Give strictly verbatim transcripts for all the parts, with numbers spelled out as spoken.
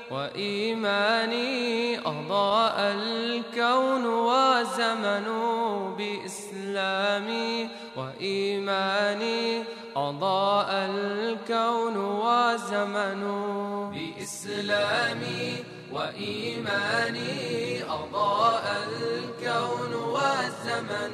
وإيماني أضاء الكون وزمن بإسلامي وإيماني أضاء الكون وزمن بإسلامي وإيماني أضاء الكون والزمن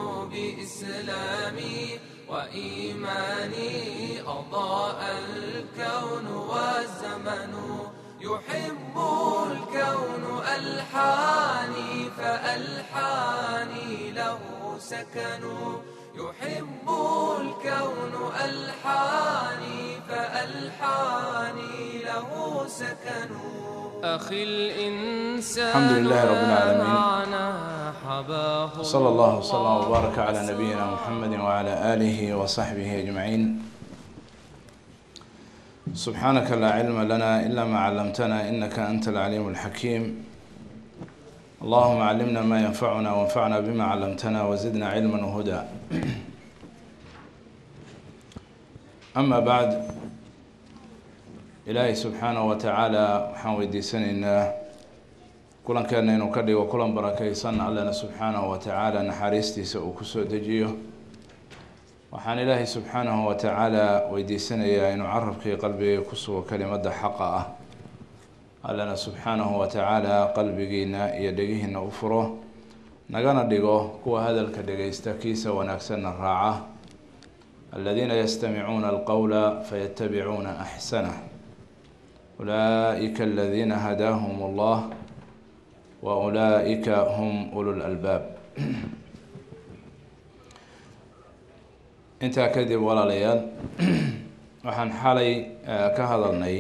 بإسلامي وإيماني أضاء الكون والزمن يحب الكون ألحاني فألحاني له سكن يحب الكون ألحاني فألحاني له سكن أخي الإنسان الحمد لله رب العالمين، حباه صلى الله وسلم وبارك على نبينا محمد وعلى آله وصحبه أجمعين. سبحانك لا علم لنا إلا ما علمتنا إنك أنت العليم الحكيم. اللهم علمنا ما ينفعنا وانفعنا بما علمتنا وزدنا علما وهدى. أما بعد، إلهي سبحانه وتعالى waxaan weydiisanaynaa kulankeena inuu ka dhigo kulan barakaysan, allana subxaanahu wa tacaala naxariistiisa uu ku soo dejiyo. waxaan ilaahay subxaanahu wa tacaala weydiisanayaa inuu carabkii qalbigay ku sugo kelimadda xaqa ah, allana subxaanahu wa tacaala qalbigiina iyo dhegihiina u furo, nagana dhigo kuwa hadalka dhegaysta kiisa wanaagsanna raaca. aladiina yastamicuuna alqowla fayattabicuuna axsanah ulaa'ika aladiina hadaahum allah wa ulaa'ika hum ulul albaab. intaa kadib walaalayaal, waxaan xalay ka hadalnay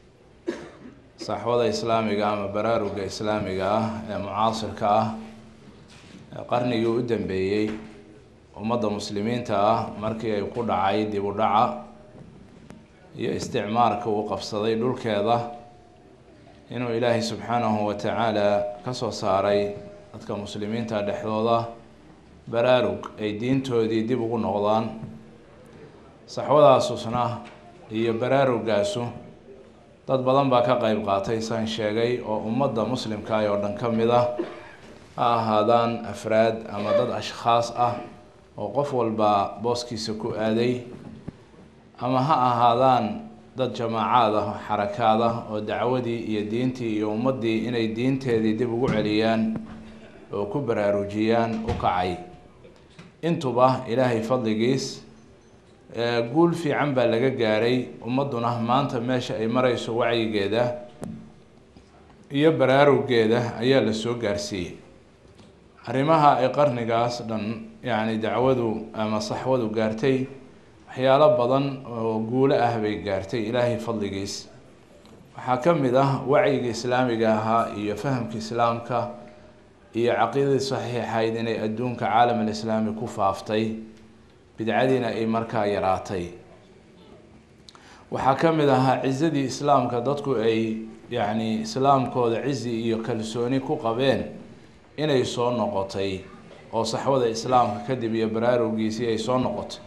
saxwada islaamiga ama baraaruga islaamiga ah ee mucaasirka ah ee qarnigii u dambeeyey ummadda muslimiinta ah markii ay ku dhacay dib u dhaca iyo isticmaarka uu qabsaday dhulkeeda, inuu ilaahay subxaanahu wa tacaala ka soo saaray dadka muslimiinta dhexdooda baraarug ay diintoodii dib ugu noqdaan. saxwadaasusna iyo baraarugaasu dad badan baa ka qeyb qaatay saan sheegay, oo ummadda muslimka oo dhan ka mid ah, ha ahaadaan afraad ama dad ashkhaas ah oo qof walba booskiisa ku aaday, ama ha ahaadaan dad jamaacaad ah, xarakaad ah oo dacwadii iyo diintii iyo ummaddii inay diinteedii dib ugu celiyaan oo ku baraarujiyaan u kacay. intuba ilaahay fadligiis guul fiican baa laga gaaray. ummadduna maanta meesha ay marayso wacyigeeda iyo baraarugeeda ayaa la soo gaarsiiyey. arrimaha ay qarnigaas dhan yacni dacwadu ama saxwadu gaartay, waxyaalo badan oo guulo ah bay gaartay ilaahay fadligiis. waxaa ka mid ah wacyiga islaamiga ahaa iyo fahamka islaamka iyo caqiidadii saxiixayd inay adduunka caalam alislaami ku faaftay, bidcadiina ay markaa yaraatay. waxaa ka mid ahaa cizadii islaamka, dadku ay yacni islaamkooda cizi iyo kalsooni ku qabeen inay soo noqotay, oo saxwada islaamka kadib iyo baraarugiisii ay soo noqotay.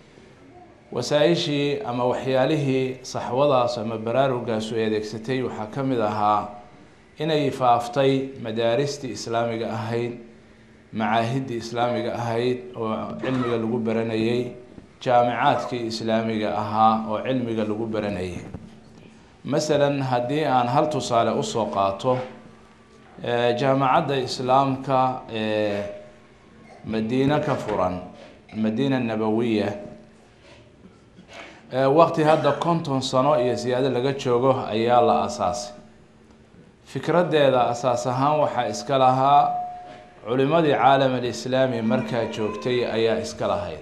wasaa-ishii ama waxyaalihii saxwadaas ama baraarugaasu ay adeegsatay waxaa ka mid ahaa inay faaftay madaaristii islaamiga ahayd, macaahiddii islaamiga ahayd oo cilmiga lagu baranayay, jaamicaadkii islaamiga ahaa oo cilmiga lagu baranayay. masalan, haddii aan hal tusaale usoo qaato, jaamacadda islaamka ee madiina ka furan, madiina nabawiya, waqti hadda konton sano iyo siyaado laga joogo ayaa la asaasay. fikraddeeda asaas ahaan waxaa iska lahaa culimadii caalam alislaami markaa joogtay ayaa iska lahayd.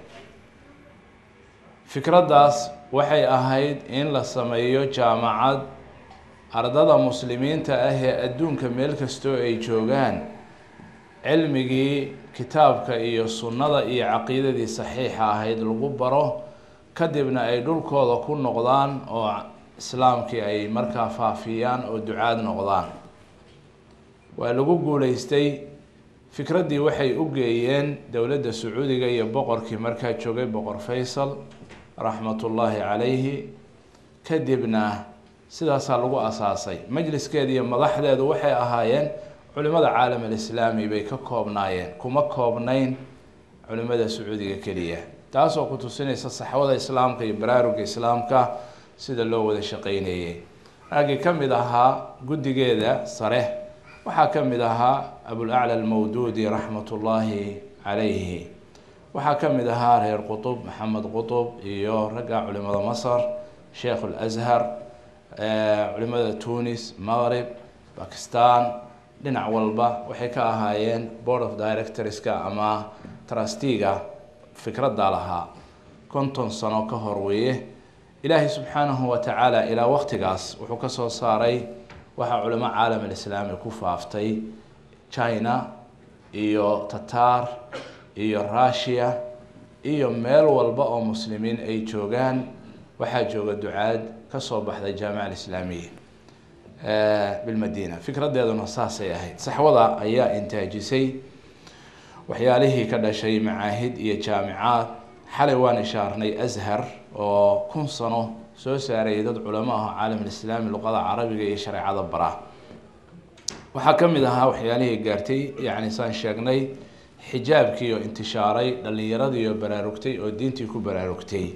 fikraddaas waxay ahayd in la sameeyo jaamacad ardada muslimiinta ah ee adduunka meel kastoo ay joogaan cilmigii kitaabka iyo sunnada iyo caqiidadii saxiixa ahayd lagu baro, kadibna ay dhulkooda ku noqdaan oo islaamkii ay markaa faafiyaan oo ducaad noqdaan. waa lagu guuleystay. fikraddii waxay u geeyeen dowladda sacuudiga iyo boqorkii markaa joogay boqor faysal raxmatullaahi calayhi. kadibna sidaasaa lagu asaasay. majliskeeda iyo madaxdeedu waxay ahaayeen culimada caalam alislaami bay ka koobnaayeen, kuma koobnayn culimada sacuudiga keliya, taasoo ku tusinaysa saxwada islaamka iyo baraaruga islaamka sida loo wada shaqeynayay. raggii ka mid ahaa guddigeeda sare waxaa ka mid ahaa abulacla almawduudi raxmatullaahi calayhi, waxaa ka mid ahaa reer qutub maxamed qutub iyo ragga culimada masar, sheekh alazhar, culimada tunis, maghrib, bakistan, dhinac walba waxay ka ahaayeen board of directorska ama trustiga fikradda lahaa. konton sano ka hor weeye. ilaahay subxaanahu wa tacaala ilaa waqtigaas wuxuu ka soo saaray waxaa culimo caalam alislaami ku faaftay china iyo tatar iyo russia iyo meel walba oo muslimiin ay joogaan. waxaa jooga ducaad ka soo baxday jaamica alislaamiya bilmadina. fikradeeduna saasay ahayd. saxwada ayaa intaajisay waxyaalihii ka dhashay macaahid iyo jaamicaad. xalay waan ishaarnay azhar oo kun sano soo saarayay dad culamo ah caalam alislaami luqada carabiga iyo shareecada bara. waxaa ka mid ahaa waxyaalihii gaartay yacni saan sheegnay xijaabkii oo intishaaray, dhalinyaradii oo baraarugtay oo diintii ku baraarugtay.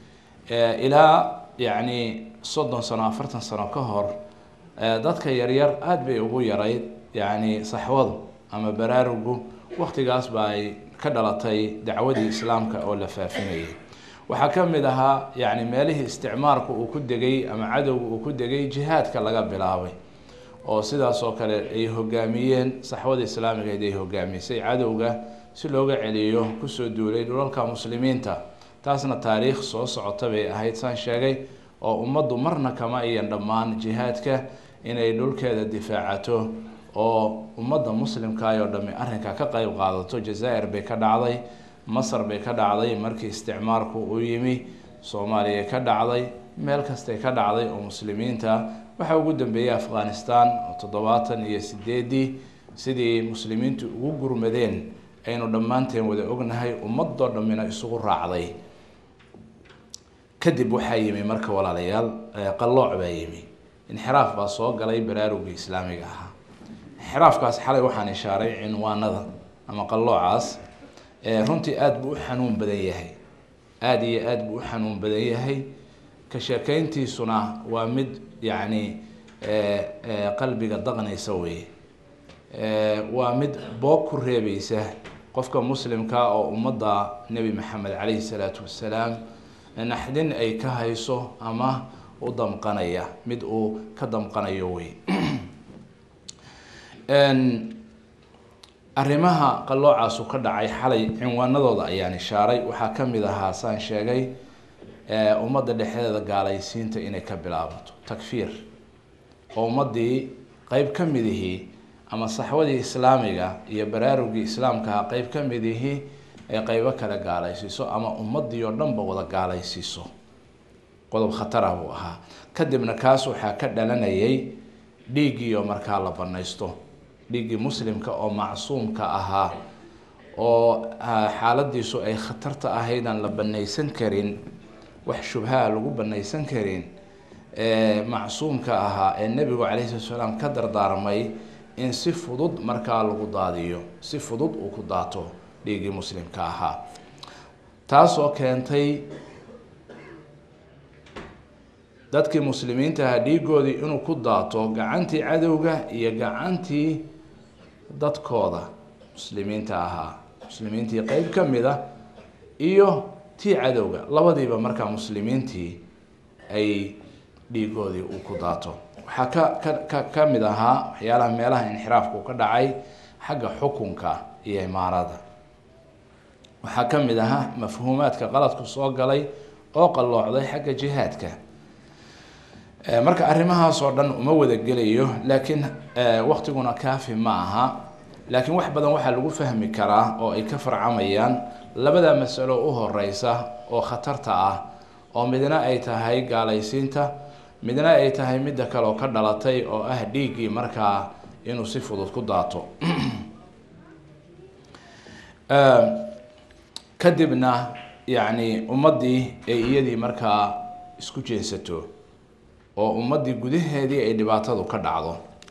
ilaa yacni soddon sano afartan sano ka hor dadka yaryar aada bay ugu yarayd yacni saxwadu ama baraarugu. waqtigaas ba ay ka dhalatay dacwadii islaamka oo la faafinayay. waxaa ka mid ahaa yacni meelihii isticmaalku uu ku degay ama cadowga uu ku degay jihaadka laga bilaabay, oo sidaas oo kale ay hogaamiyeen saxwada islaamigayd ay hogaamisay cadowga si looga celiyo kusoo duulay dhulalka muslimiinta. taasna taariikh soo socota bay ahayd saan sheegay, oo ummaddu marna kama iyan dhammaan jihaadka inay dhulkeeda difaacato oo ummadda muslimkaay oo dhami arrinka ka qayb qaadato. jazaa'ir bay ka dhacday, masar bay ka dhacday markii isticmaalku uu yimi, soomaaliya ka dhacday, meel kastay ka dhacday oo muslimiinta. waxaa ugu dambeeyey afghanistan oo toddobaatan iyo sideedii sidii muslimiintu ugu gurmadeen aynu dhammaanteen wada ognahay, ummadoo dhammina isugu raacday. kadib waxaa yimi marka walaalayaal qallooc baa yimi, inxiraaf baa soo galay baraarugii islaamiga ahaa. inxiraafkaas xalay waxaan ishaaray cinwaanada ama qalloocaas runtii aada buu u xanuun badan yahay, aada iyo aada buu u xanuun badan yahay. ka sheekeyntiisuna waa mid yacni qalbiga daqnaysa weye. waa mid boog ku reebaysa qofka muslimka oo ummadda nebi maxamed calayhi salaatu wassalaam naxdin ay ka hayso ama u damqanaya, mid uu ka damqanayo wey. arrimaha qalloocaasu ka dhacay xalay cinwaanadooda ayaan ishaaray. waxaa ka mid ahaa saan sheegay ummadda dhexdeeda gaalaysiinta inay ka bilaabato takfiir, oo ummaddii qeyb ka midihii ama saxwadii islaamiga iyo baraarugii islaamkaha qeyb ka midihii ay qeybo kale gaalaysiiso ama ummaddii oo dhanba wada gaalaysiiso. qodob khatarah buu ahaa. kadibna kaas waxaa ka dhalanayay dhiiggii oo markaa la banaysto, dhiiggii muslimka oo macsuumka ahaa oo xaaladiisu ay khatarta ahaydaan la banaysan karin, wax shubhaa lagu banaysan karin, macsuumka ahaa ee nebigu calayhi salatu wasalaam ka dardaarmay in si fudud markaa lagu daadiyo, si fudud uu ku daato dhiiggii muslimka ahaa. taasoo keentay dadkii muslimiinta ahaa dhiigoodii inuu ku daato gacantii cadowga iyo gacantii dadkooda muslimiinta ahaa, muslimiintii qeyb ka mid a iyo tii cadowga, labadiiba markaa muslimiintii ay dhiigoodii uu ku daato. waxaa ka ka ka ka mid ahaa waxyaalaha meelaha inxiraafku ka dhacay xagga xukunka iyo imaarada. waxaa ka mid ahaa mafhuumaadka qaladku soo galay oo qalloocday xagga jihaadka. marka arrimahaas oo dhan uma wada gelayo, laakiin waqtiguna kaafi ma aha. laakiin wax badan waxaa lagu fahmi karaa oo ay ka farcamayaan labada masalo u horeysa oo khatarta ah, oo midna ay tahay gaalaysiinta, midna ay tahay midda kale oo ka dhalatay oo ah dhiiggii markaa inuu si fudud ku daato. kadibna yacni ummaddii ay iyadii markaa isku jeensato oo ummadii gudaheedii ay dhibaatadu ka dhacdo.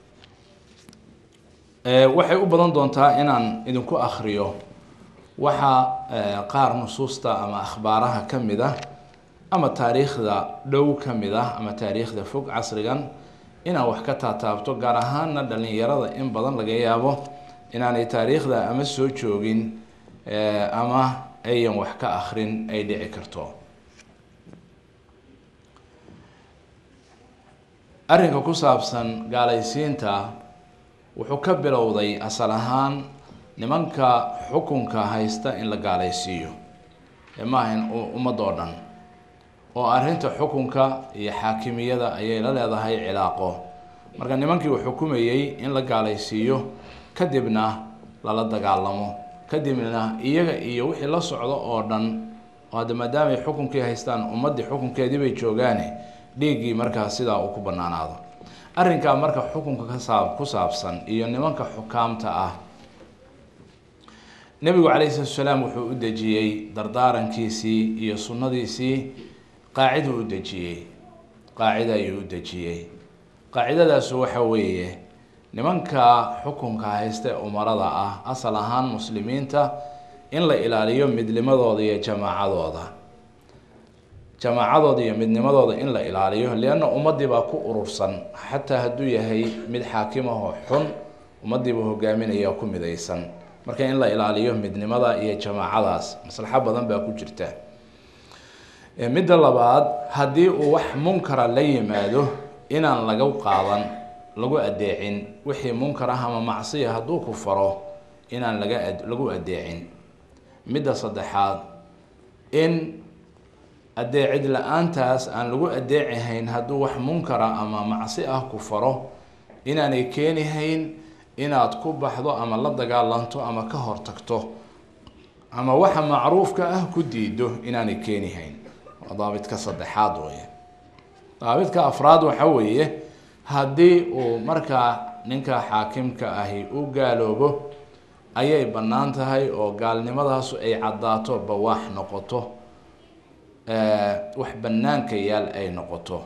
waxay u badan doontaa inaan idinku akhriyo waxa qaar nusuusta ama akhbaaraha ka mid ah ama taariikhda dhow ka mid ah ama taariikhda fog casrigan inaan wax ka taataabto, gaar ahaana dhalinyarada in badan laga yaabo inaanay taariikhda ama soo joogin ama ayan wax ka akhrin ay dhici karto. arrinka ku saabsan gaalaysiinta wuxuu ka bilowday asal ahaan nimanka xukunka haysta in la gaalaysiiyo ee maahan ummad oo dhan, oo arrinta xukunka iyo xaakimiyada ayay la leedahay cilaaqo. marka nimankii uu xukumayay in la gaalaysiiyo, kadibna lala dagaalamo, kadibna iyaga iyo wixii la socdo oo dhan oo hadda maadaamay xukunkii haystaan ummaddii xukunkeedii bay joogaane dhiiggii markaa sidaa uu ku bannaanaado. arrinkaa marka xukunka ka saab ku saabsan iyo nimanka xukaamta ah, nebigu calayhi salaatu wasalaam wuxuu u dejiyey dardaarankiisii iyo sunnadiisii qaacida u dejiyey qaacida ayuu u dejiyey qaacidadaasu waxa weeye nimanka xukunka haysta ee umarada ah asal ahaan muslimiinta in la ilaaliyo midnimadooda iyo jamaacadooda jamaacadooda iyo midnimadooda in la ilaaliyo, lianna ummadii baa ku urursan. xataa hadduu yahay mid xaakim ah oo xun, ummadiiba hogaaminaya ku midaysan. marka in la ilaaliyo midnimada iyo jamaacadaas maslaxo badan baa ku jirta. midda labaad, haddii uu wax munkara la yimaado inaan laga qaadan lagu adeecin. wixii munkar ah ama macsiya hadduu ku faro inaan laga lagu adeecin. midda saddexaad, in adeecid la-aantaas aan lagu adeecihayn hadduu wax munkara ama macsi ah ku faro inaanay keenihayn inaad ku baxdo ama la dagaalanto ama ka hortagto ama waxa macruufka ah ku diido inaanay keenihayn. waa daabidka saddexaad weeye. daabidka afraad waxa weeye haddii uu markaa ninka xaakimka ahi u gaaloobo ayay bannaan tahay oo gaalnimadaasu ay caddaato bawaax noqoto, wax banaanka yaal ay noqoto,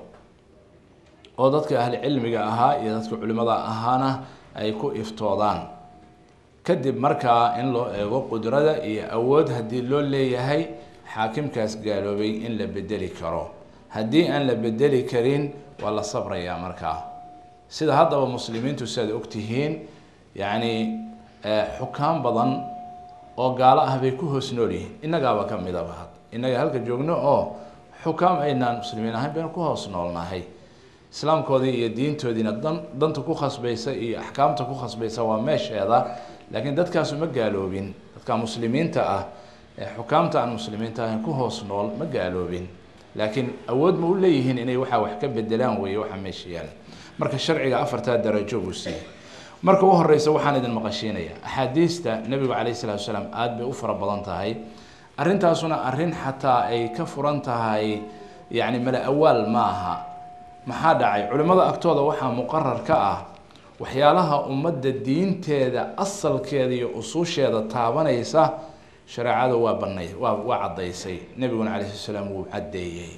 oo dadka ahli cilmiga ahaa iyo dadka culimada ahaana ay ku iftoodaan. kadib markaa in loo eego qudrada iyo awood haddii loo leeyahay xaakimkaas gaaloobay in la bedeli karo. haddii aan la bedeli karin waa la sabrayaa markaa. sida haddaba muslimiintu siaad ogtihiin, yacni xukaam badan oo gaalo ah bay ku hoos nool yihiin. innagaaba ka midaba had innaga halka joogno oo xukaam aynaan muslimiin ahayn baynu ku hoos noolnahay. islaamkoodii iyo diintoodiina dan danta ku khasbaysa iyo axkaamta ku khasbaysa waa meesheeda, laakiin dadkaasu ma gaaloobin. dadka muslimiinta ah ee xukaamta aan muslimiinta ahayn ku hoos nool ma gaaloobin, laakiin awood ma u leeyihiin inay waxaa wax ka bedelaan weeye waxa meesha yaala. marka sharciga afartaa darajo buu siiyey. marka u horeysa waxaan idin maqashiinaya axaadiista nebigu calayhi salaatu wasalaam aada bay u fara badan tahay. arrintaasuna arrin xataa ay ka furan tahay yacni mala awaal ma aha. maxaa dhacay? culimmada agtooda waxaa muqarar ka ah waxyaalaha ummadda diinteeda asalkeeda iyo usuusheeda taabanaysa shareecada waa banay waa waa caddaysay. nebiguna calayhi salaam wuu caddeeyey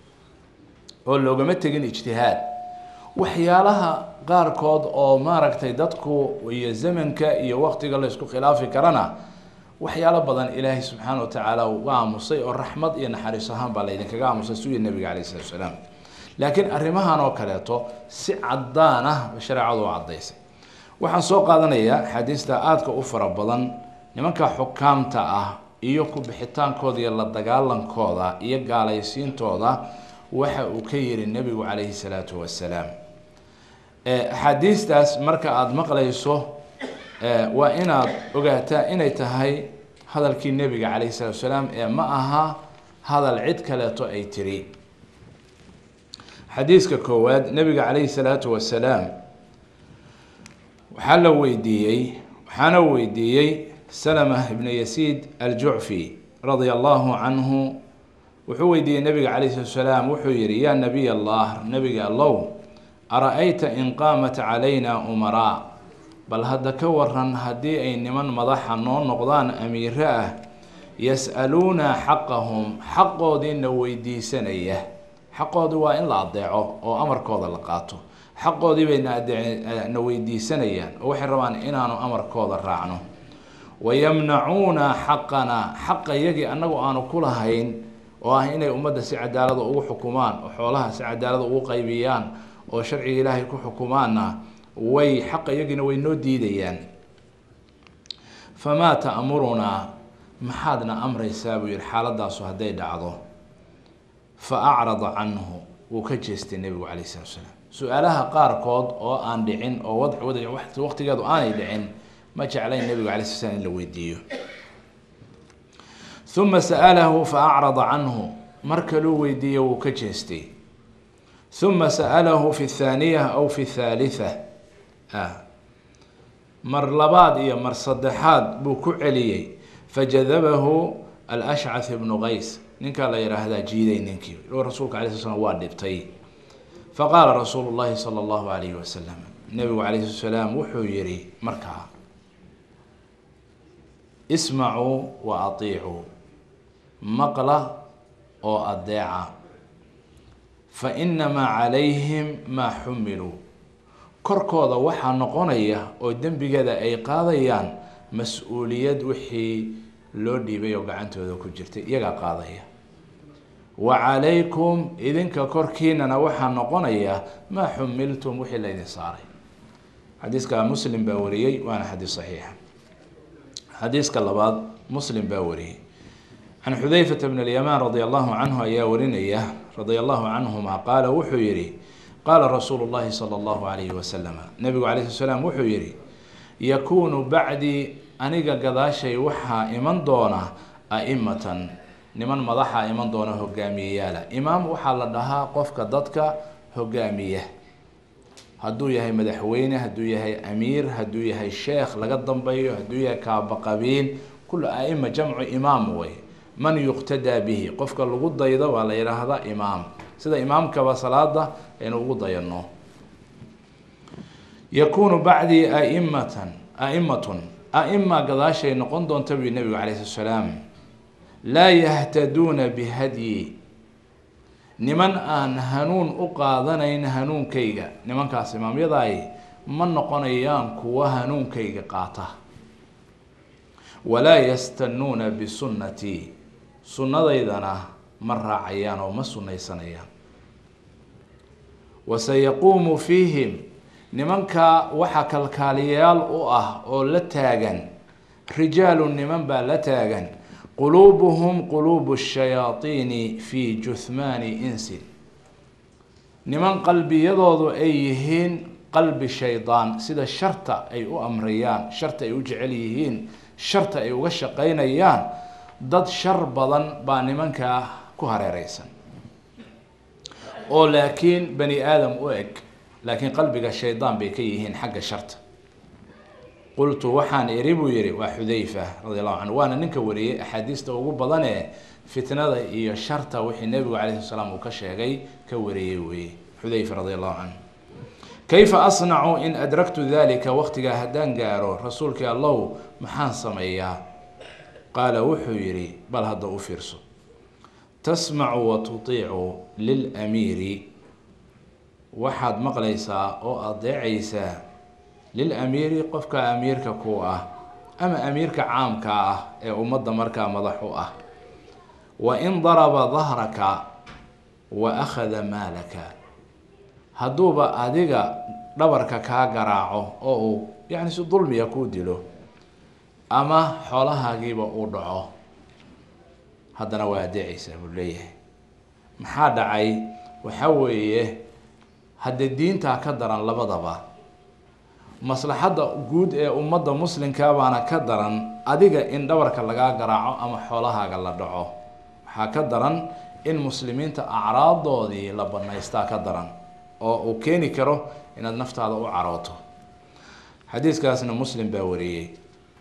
oo loogama tegin ijtihaad. waxyaalaha qaarkood oo maaragtay dadku iyo zamanka iyo waqtiga la isku khilaafi karana waxyaalo badan ilaahay subxaana watacaala uga aamusay oo raxmad iyo naxariis ahaan baa laydinkaga aamusay sugii nebiga calayhi salatu wasalaam. laakiin arrimahan oo kaleeto si caddaan ah shareecadu u caddaysay. waxaan soo qaadanayaa axaadiista aadka u fara badan nimanka xukaamta ah iyo ku bixitaankooda iyo la dagaalankooda iyo gaalaysiintooda waxa uu ka yiri nebigu calayhi salaatu wasalaam. axaadiistaas marka aada maqlayso waa inaad ogaataa inay tahay hadalkii nebiga calayhi salaatu wasalaam ee ma aha hadal cid kaleeto ay tiri. xadiiska koowaad, nebiga calayhi salaatu wasalaam waxaa la weydiiyey waxaana weydiiyey salama ibnu yasiid aljucfi radia allahu canhu. wuxuu weydiiyey nebiga calayhi salaatu wasalaam, wuxuu yihi yaa nabiy allah, nebiga allow, ara-ayta in qaamat calayna umaraa, bal hadda ka waran haddii ay niman madaxa noo noqdaan amiiro ah, yas'aluuna xaqahum, xaqoodiina weydiisanaya. xaqoodi waa in la adeeco oo amarkooda la qaato. xaqoodii bayna adeecna weydiisanayaan oo waxay rabaan inaanu amarkooda raacno. wayamnacuuna xaqana xaqa iyagii annagu aanu ku lahayn oo ah inay ummadda si cadaalada ugu xukumaan oo xoolaha si cadaalada ugu qaybiyaan oo sharciga ilaahay ku xukumaanna way xaqa iyagiina way noo diidayaan. famaa ta'murunaa maxaadna amraysaa buu yihi xaaladaasu hadday dhacdo. fa acrada canhu wuu ka jeestay nebigu calayh salatu salaam. su-aalaha qaarkood oo aan dhicin oo wad waqtigeedu aanay dhicin ma jeclayn nebigu calayh salatu salaam in la weydiiyo. uma sa'alahu fa acrada canhu mar kaluu weydiiye wuu ka jeestay. uma sa'alahu fi thaaniya aw fi thaalitha mar labaad iyo mar saddexaad buu ku celiyey. fajadabahu alashcath ibnu qays ninkaa la yidhaahdaa jiiday ninkii rasuulka alay sl slam waa dhibtay. faqaala rasuulu llahi sala allahu alayhi wasalam nebigu calayhi slat salaam wuxuu yihi markaa ismacuu wa atiicuu maqla oo adeeca. fa inamaa calayhim maa xumiluu korkooda waxaa noqonaya oo dembigeeda ay qaadayaan mas-uuliyad wixii loo dhiibay oo gacantooda ku jirtay iyagaa qaadaya. wa calaykum idinka korkiinana waxaa noqonaya maa xumiltum wixii laydin saaray. xadiiska muslim baa wariyey waana xadiis saxiixa. xadiiska labaad muslim baa wariyey can xudayfata bn alyamaan radi allahu canhu ayaa warinaya radia allahu canhuma qaala wuxuu yihi qaala rasuulu llahi sala allahu alayhi wasalam nebigu alayh slat slaam wuxuu yihi yakuunu bacdii aniga gadaashay waxaa iman doona a'imatan niman madaxa iman doona hogaamiyeyaala. imaam waxaa la dhahaa qofka dadka hogaamiya, hadduu yahay madaxweyne, hadduu yahay amiir, hadduu yahay sheekh laga dambeeyo, hadduu yahay kaabaqabiin, kul a'ima jamcu imaam way. man yuqtadaa bihi qofka lagu daydo waa la yidhaahdaa imaam, sida imaamkaba salaada aynu ugu dayano. yakuunu bacdii aimatan a'imatun a'ima gadaashay noqon doonta bui nebigu calayh slat salaam laa yahtaduuna bihadyi niman aan hanuun u qaadanayn hanuunkayga. nimankaas imaamyadaay ma noqonayaan kuwa hanuunkayga qaata. walaa yastanuuna bisunnatii sunnadaydana ma raacayaan oo ma sunnaysanayaan. wasayaquumu fiihim nimanka waxaa kalkaaliyayaal u ah oo la taagan rijaalu niman baa la taagan quluubuhum quluubu shayaaiini fii juhmaani insin niman qalbiyadoodu ay yihiin qalbi shaydaan sida sharta ay u amrayaan, sharta ay u jecel yihiin, sharta ay uga shaqaynayaan. dad shar badan baa nimankaa ku hareereysan oo laakiin bani aadam u eg, laakiin qalbiga shaydaan bay ka yihiin xagga sharta. qultu waxaan iri buu yihi waa xudayfa radi allahu canhu waana ninka wariyey axaadiista ugu badan ee fitnada iyo sharta wixii nebigu calayhi salaam uu ka sheegay ka wariyey weye xudayfa radi allahu canhu. kayfa asnacu in adraktu dalika waqtigaa haddaan gaaro rasuulkii allow maxaan sameeyaa. qaala wuxuu yihi bal hadda u fiirso. tasmacu wa tutiicu lilamiiri waxaad maqlaysaa oo adeecaysaa lilamiiri qofka amiirka ku ah ama amiirka caamka ah ee ummadda markaa madax u ah. wa in daraba dahraka wa akhada maalaka hadduuba adiga dhabarka kaa garaaco oo uu yacni si dulmiya kuu dilo ama xoolahaagiiba uu dhaco haddana waa adeecaysaa buu leeyahay. maxaa dhacay? waxaa weeye haddee diintaa ka daran labadaba. maslaxadda guud ee ummadda muslimkaa baana ka daran adiga in dhabarka lagaa garaaco ama xoolahaaga la dhaco. waxaa ka daran in muslimiinta acraadoodii la banaystaa ka daran oo uu keeni karo inaad naftaada u carooto. xadiiskaasna muslim baa wariyey.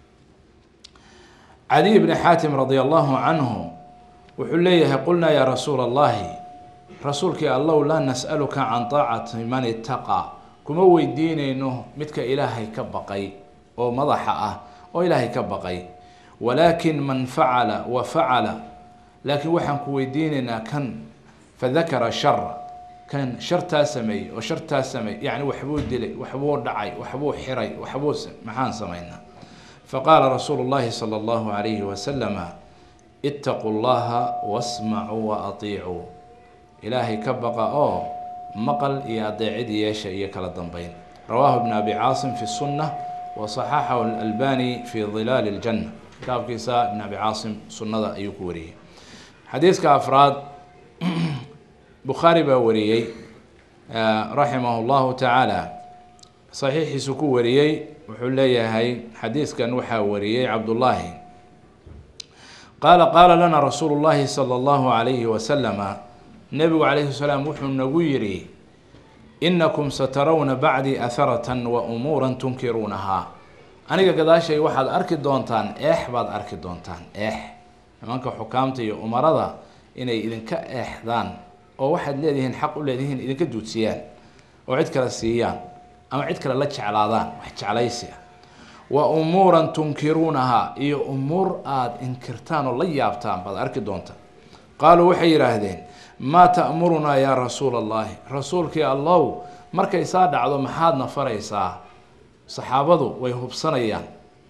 cadiy bni xaatim radi allahu canhu wuxuu leeyahay qulnaa yaa rasuula allahi rasuulkii allow laa nas'aluka can taacati man itaqaa kuma weydiinayno midka ilaahay ka baqay oo madaxa ah oo ilaahay ka baqay walaakin man facala wa facala laakiin waxaan ku weydiinaynaa kan fadakara shara kan shartaa sameeyey oo shartaa sameeyey yani waxbuu dilay waxbuu dhacay waxbuu xiray waxbuu maxaan samaynaa faqaala rasuulu llahi sala allahu alayhi wasalama ittaquu llaha wasmacuu wa atiicuu ilaahay ka baqa oo maqal iyo adeecid yeesha iyo kala dambeyn rawaahu ibn abi caasim fi sunna wa saxaxahu alalbani fi dilaali ljanna kitaabkiisa ibn abi caasim sunnada ayuu ku wariyey xadiiska afraad bukhaari baa wariyey raximah llahu tacaala saxiixiisu ku wariyey wuxuu leeyahay xadiiskan waxaa wariyey cabdullaahi qaala qaala lana rasuulu llahi sala allahu alayhi wasalama nebigu calayhi salaam wuxuu nagu yidhi inakum satarawna bacdii aharatan wa umuuran tunkiruunahaa aniga gadaashay waxaad arki doontaan eex baad arki doontaan eex nimanka xukaamta iyo umarada inay idinka eexdaan oo waxaad leedihiin xaq u leedihiin idinka duudsiyaan oo cid kale siiyaan ama cid kale la jeclaadaan wax jeclaysi ah wa umuuran tunkiruunahaa iyo umuur aada inkirtaan oo la yaabtaan baad arki doontaan qaaluu waxay yidhaahdeen maa ta'murunaa yaa rasuula allahi rasuulkii allow markay saa dhacdo maxaadna faraysaa saxaabadu way hubsanayaan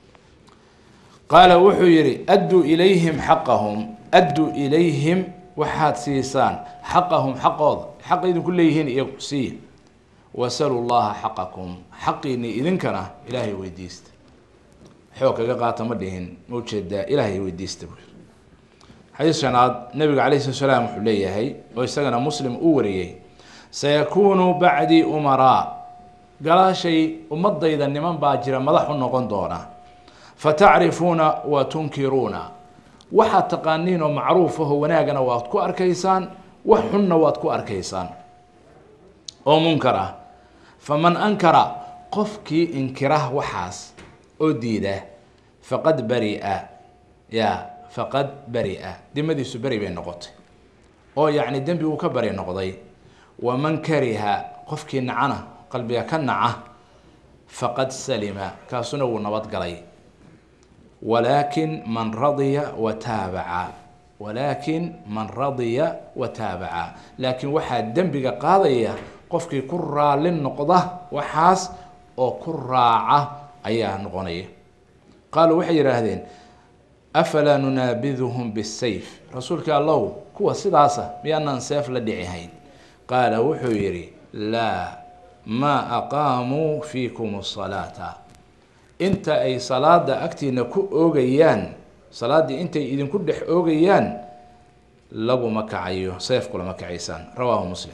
qaala wuxuu yidhi adduu ilayhim xaqahum adduu ilayhim waxaad siisaan xaqahum xaqooda xaq idinku leeyihiin iyo siiya wasalu llaha xaqakum xaqiini idinkana ilaahay weydiista xoog kaga qaata ma dhihin ma ujeedaa ilaahay weydiista buu xadiis shanaad nabiga calayhi salatu salaam wuxuu leeyahay oo isagana muslim uu wariyey sayakuunu bacdii umaraa galaashay ummadayda niman baa jira madax u noqon doona fatacrifuuna wa tunkiruuna waxaad taqaaniin oo macruuf aho wanaagana waad ku arkaysaan wax xunna waad ku arkaysaan oo munkar ah faman ankara qofkii inkira waxaas oo diida faqad bari-a ya faqad bari-a dimadiisu beri bay noqotay oo yacni dembi uu ka bari noqday waman kariha qofkii nacana qalbiga ka naca faqad salima kaasuna wuu nabadgalay walaakin man radiya wa taabaca walaakin man radiya wa taabaca laakiin waxaa dembiga qaadaya qofkii ku raali noqda waxaas oo ku raaca ayaa noqonaya qaaluu waxay yidhaahdeen afalaa nunaabiduhum bisayf rasuulkii allow kuwa sidaasa miyaanaan seef la dhicihayn qaala wuxuu yidhi laa maa aqaamuu fiikum asalaata inta ay salaada agtiina ku oogayaan salaaddii intay idinku dhex oogayaan laguma kacayo seef kulama kacaysaan rawaahu muslim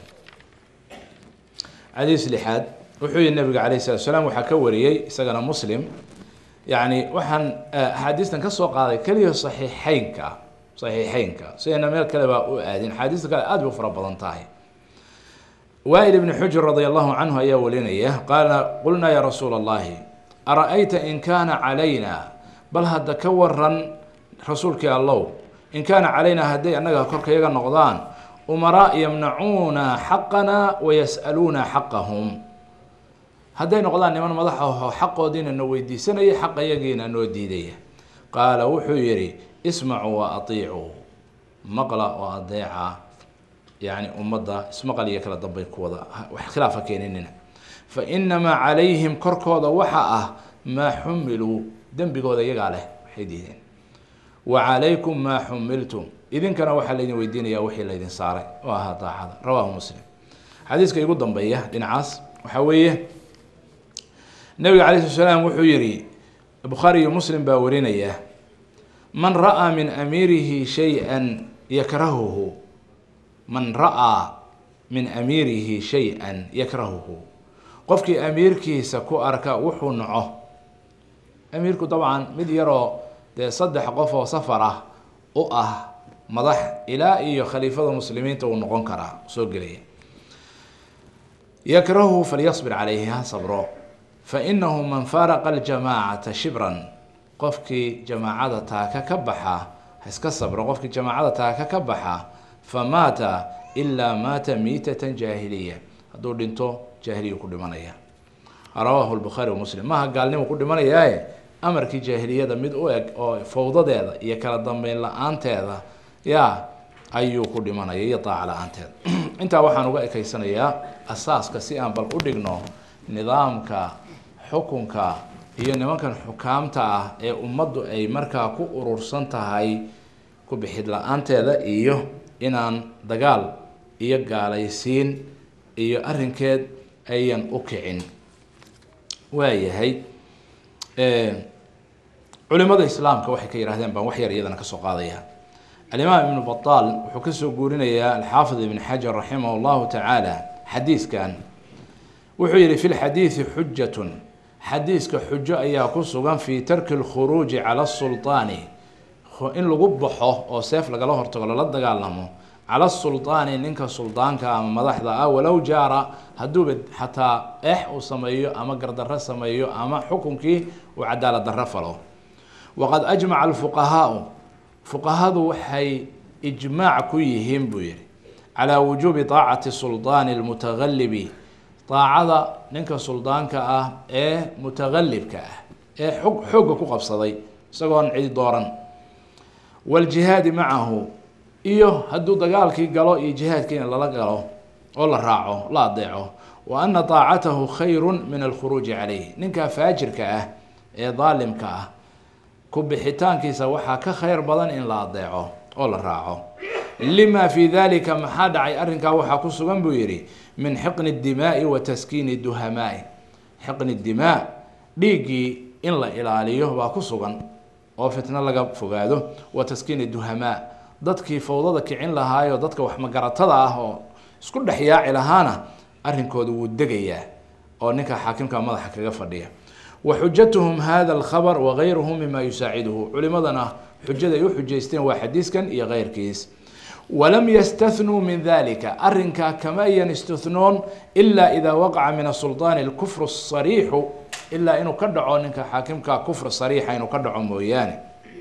xadiis lixaad wuxuu yihi nabiga calayh salatu salaam waxaa ka wariyey isagana muslim yacni waxaan axaadiistan ka soo qaaday keliya saxiixeynka saxiixeynka sidayna meel kale baa u aadin axaadiista kale aad bay u fara badan tahay waa'il ibni xujr radia allahu canhu ayaa walinaya qaala qulnaa yaa rasuula allahi ara-ayta in kaana calayna bal hadda ka waran rasuulkii allow in kaana calaynaa hadday annaga korkayaga noqdaan umaraa yamnacuuna xaqana wayas'aluuna xaqahum hadday noqdaan niman madax aho xaqoodiina na weydiisanaya xaqayagiina noo diidaya qaala wuxuu yidhi ismacuu wa atiicuu maqla oo adeeca yani ummadda ismaqal iyo kala dambay ku wada wax khilaafa keeninina fa inamaa calayhim korkooda waxa ah maa xumiluu dembigooda iyagaa leh waxay diideen wa calaykum maa xumiltum idinkana waxaa laydin weydiinayaa wixii laydin saaray oo ahaa daacada rawaahu muslim xadiiska igu dambeeya dhinacaas waxaa weeye nabiga calayh slat slaam wuxuu yihi bukhaari iyo muslim baa warinaya man ra'aa min amiirihi shay-an yakrahuhu man ra'aa min amiirihi shay-an yakrahuhu qofkii amiirkiisa ku arka wuxuu naco amiirku dabcan mid yaroo dee saddex qof oo safar ah u ah madax ilaa iyo khaliifada muslimiinta uu noqon karaa soo gelaya yakrahuhu falyasbir calayhi ha sabro fainahu man faaraqa aljamaacata shibran qofkii jamaacada taaka ka baxa ha iska sabro qofkii jamaacada taaka ka baxa famaata ilaa maata miitatan jaahiliya hadduu dhinto jaahiliya ku dhimanaya rawaahu lbukhaari wa muslim maaha gaalnimo ku dhimanayaaye amarkii jaahiliyada mid u eg oo fawdadeeda iyo kala dambeyn la-aanteeda yaa ayuu ku dhimanaya iyo taaca la-aanteed. intaa waxaan uga ekaysanayaa asaaska si aan bal u dhigno nidaamka xukunka iyo nimankan xukaamta ah ee ummaddu ay markaa ku urursan tahay ku bixid la-aanteeda iyo inaan dagaal iyo gaalaysiin iyo arrinkeed ayan u kicin. waayahay culimada islaamka waxay ka yidhahdeen baan wax yar iyadana kasoo qaadaya. alimaam ibnu bataal wuxuu kasoo guurinayaa alxaafid ibn xajar raximah llahu tacaala xadiiskan wuxuu yihi fi lxadiidi xujatun xadiiska xujo ayaa ku sugan fi tarki lkhuruuji cala sulطaani in lagu baxo oo seef lagala hortago lala dagaalamo cala sulطaani ninka suldaanka ama madaxda ah walow jaara hadduuba xataa eex uu sameeyo ama gardarro sameeyo ama xukunkii uu cadaalad darro falo. waqad ajmaca alfuqahaau fuqahadu waxay ijmaac ku yihiin buu yihi calaa wujuubi taacati sulطaani almutagalibi daacada ninka suldaanka ah ee mutagalibka ah ee xog xoogga ku qabsaday isagoon cidi dooran, waljihaadi macahu iyo hadduu dagaalkii galo iyo jihaadkiina lala galo oo la raaco la adeeco, wa ana taacatahu khayru min alkhuruuji calayh ninka faajirka ah ee daalimka ah ku bixitaankiisa waxaa ka khayr badan in la adeeco oo la raaco. lima fi dalika maxaa dhacay arrinkaa waxaa ku sugan buu yihi min xiqni dimaai wa taskiini duhamaai. xiqni dimaa dhiiggii in la ilaaliyo baa ku sugan oo fitno laga fogaado, wa taskiini duhamaa dadkii fawdada kicin lahaayo dadka wax magaratada ah oo isku dhex yaaci lahaana arrinkooda wuu degayaa oo ninka xaakimka madaxa kaga fadhiya. wa xujatuhum hada alkhabar wagayruhu mima yusaaciduhu culimadana xujada ay u xujaysteen waa xadiiskan iyo keyrkiis. walam yastathnuu min dalika arrinkaa kama ayan istithnoon ilaa idaa waqaca min asulطaani alkufru sariixu ilaa inuu ka dhaco ninka xaakimka kufr sariixa inuu ka dhaco mooyaane,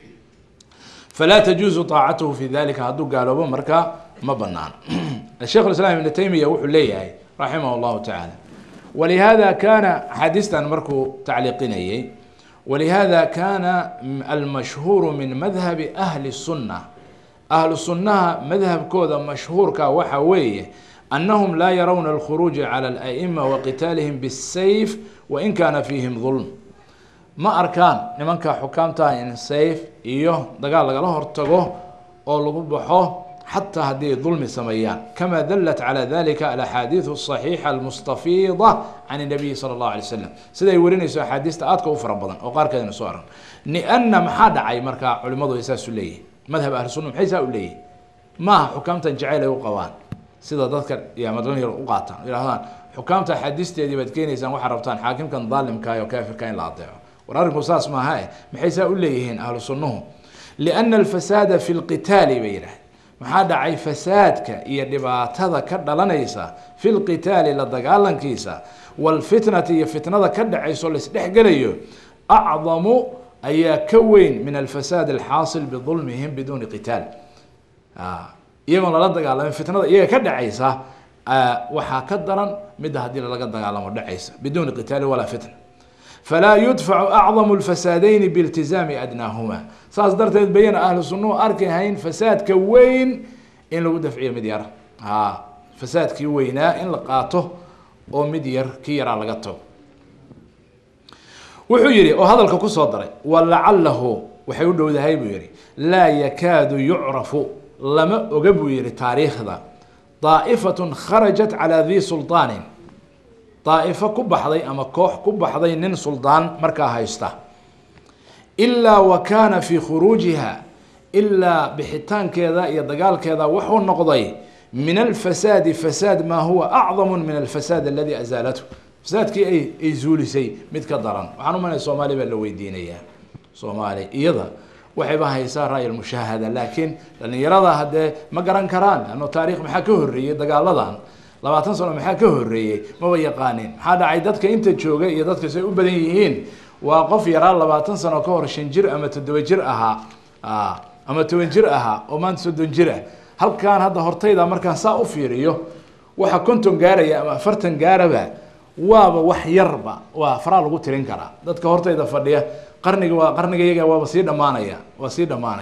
falaa tajuuzu taacatuhu fi dalika hadduu gaaloobo markaa ma banaan. sheikh islaam ibn taymiya wuxuu leeyahay raximah llahu tacaala walihada kaana axaadiistan markuu tacliiqinayay walihada kaana almashhuuru min madhabi ahli sunna ahlu sunnaha madhabkooda mashhuurka waxa weeye annahum laa yarawna alkhuruuja cala alaima wa qitaalihim bisayf wain kaana fiihim dulm. ma arkaan nimanka xukaamtaha in sayf iyo dagaal lagala hortago oo lagu baxo xataa haddii dulmi sameeyaan, kama dalat calى dalika alaxaadiiث الصaxiixa almustafiida can الnabiyi salى اllahu alay slam siday warinayso axaadiista aadka u fara badan oo qaarkeedana soo aran. niana maxaa dhacay markaa culimadu ay saas u leeyihin madhab ahli sunna maxay saa u leeyihin maaha xukaamtan jacayl ay u qabaan sida dadka yamadlan yar u qaataan yidhahdaan xukaamta axaadiisteedii baad keenaysaan waxaa rabtaan xaakimkan daalimka oo kaafirka in la adeeco. war arrinku saas maaha e maxay saa u leeyihiin ahlu sunnuhu liana alfasaada fi lqitaali bay yidhahdeen maxaa dhacay fasaadka iyo dhibaatada ka dhalanaysa fi lqitaali la dagaalankiisa walfitnati iyo fitnada ka dhacayso laisdhexgelayo acdamu ayaa ka weyn min alfasaad alxaasil bidulmihim biduuni qitaal. iyagoon lala dagaalamo fitnada iyaga ka dhacaysa waxaa ka daran midda haddii lalaga dagaalamo dhacaysa biduuni qitaali walaa fitna. falaa yudfacu acdamu lfasaadayni biiltizaami adnaahuma saas darteed bayana ahlu sunnuhu arki hayn fasaadka weyn in lagu dafciyo mid yar fasaadkii weynaa in la qaato oo mid yar kii yaraa laga tago. wuxuu yihi oo hadalka kusoo daray walacalahu waxay u dhowdahay buu yihi laa yakaadu yucrafu lama oga buu yihi taariikhda daa'ifatun kharajat calaa dii sulطaanin daa'ifo ku baxday ama koox ku baxday nin suldaan markaa haysta ilaa wa kaana fii khuruujiha ilaa bixitaankeeda iyo dagaalkeeda wuxuu noqday min alfasaadi fasaad maa huwa acdamu min alfasaad aladi azaalathu fasaadkii ay ay zuulisay mid ka daran. waxaan umanaya soomaali baa la weydiinayaa soomaali iyada waxayba haysaa ra'y almushaahada laakiin dhalinyarada haddee ma garan karaan ano taarikh maxaa ka horreeyey dagaaladan labaatan sano maxaa ka horreeyey maba yaqaanin. maxaa dhacay dadka inta jooga iyo dadka say u badan yihiin waa qof yaraa labaatan sano ka hor shan jir ama toddoba jir ahaa ama toban jir ahaa oo maanta soddon jir ah. halkaan hadda hortayda markaan saa u fiiriyo waxa konton gaaraya ama afartan gaaraba waaba wax yarba waa faraa lagu tirin karaa. dadka hortayda fadhiya qarniga waa qarniga iyaga waaba sii dhamaanaya waa sii dhamaanaya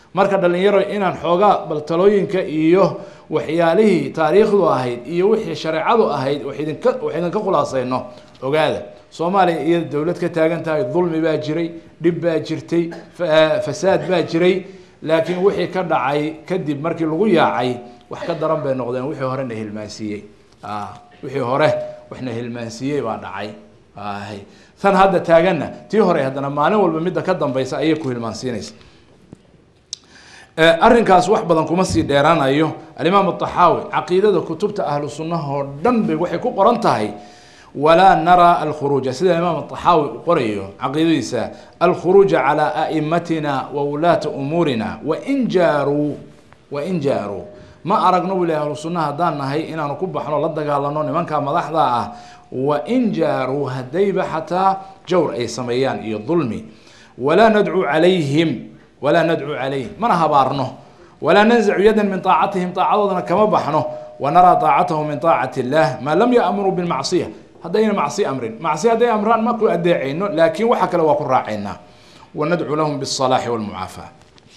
marka dhalinyaro inaan xoogaa bal talooyinka iyo waxyaalihii taariikhdu ahayd iyo wixii shareecadu ahayd wax idinka wax idinka khulaasayno ogaada Soomaaliya iyo dawlad ka taagan tahay dulmi baa jiray dib baa jirtay fasaad baa jiray laakiin wixii ka dhacay kadib markii lagu yaacay wax ka daran bay noqdeen wixii hore na hilmaansiiyay ah wixii hore waxna hilmaansiiyay baa dhacay ah tan hadda taagana tii hore hadana maalin walba mid ka dambaysa ayay ku hilmaansiinaysa arrinkaas wax badan kuma sii dheeraanayo al-Imam al-Tahawi aqeedada kutubta ahlu sunnah oo dhan bay waxay ku qoran tahay ولا نرى الخروج سيدنا الإمام الطحاوي قريه عقيدة الخروج على أئمتنا وولاة أمورنا وإن جاروا وإن جاروا ما أرقنا ولا أهل السنة داننا هي إن نكب حنا لدق على نون من كان مضحضة وإن جاروا هديب حتى جور أي سميان أي ظلمي ولا ندعو عليهم ولا ندعو عليهم من هبارنه ولا ننزع يدا من طاعتهم طاعتنا كما بحنه ونرى طاعتهم من طاعة الله ما لم يأمروا بالمعصية هذين معصية أمر معصية هذين أمران ما كل أدعينه لكن وحكى لو أكون راعينا وندعو لهم بالصلاح والمعافاة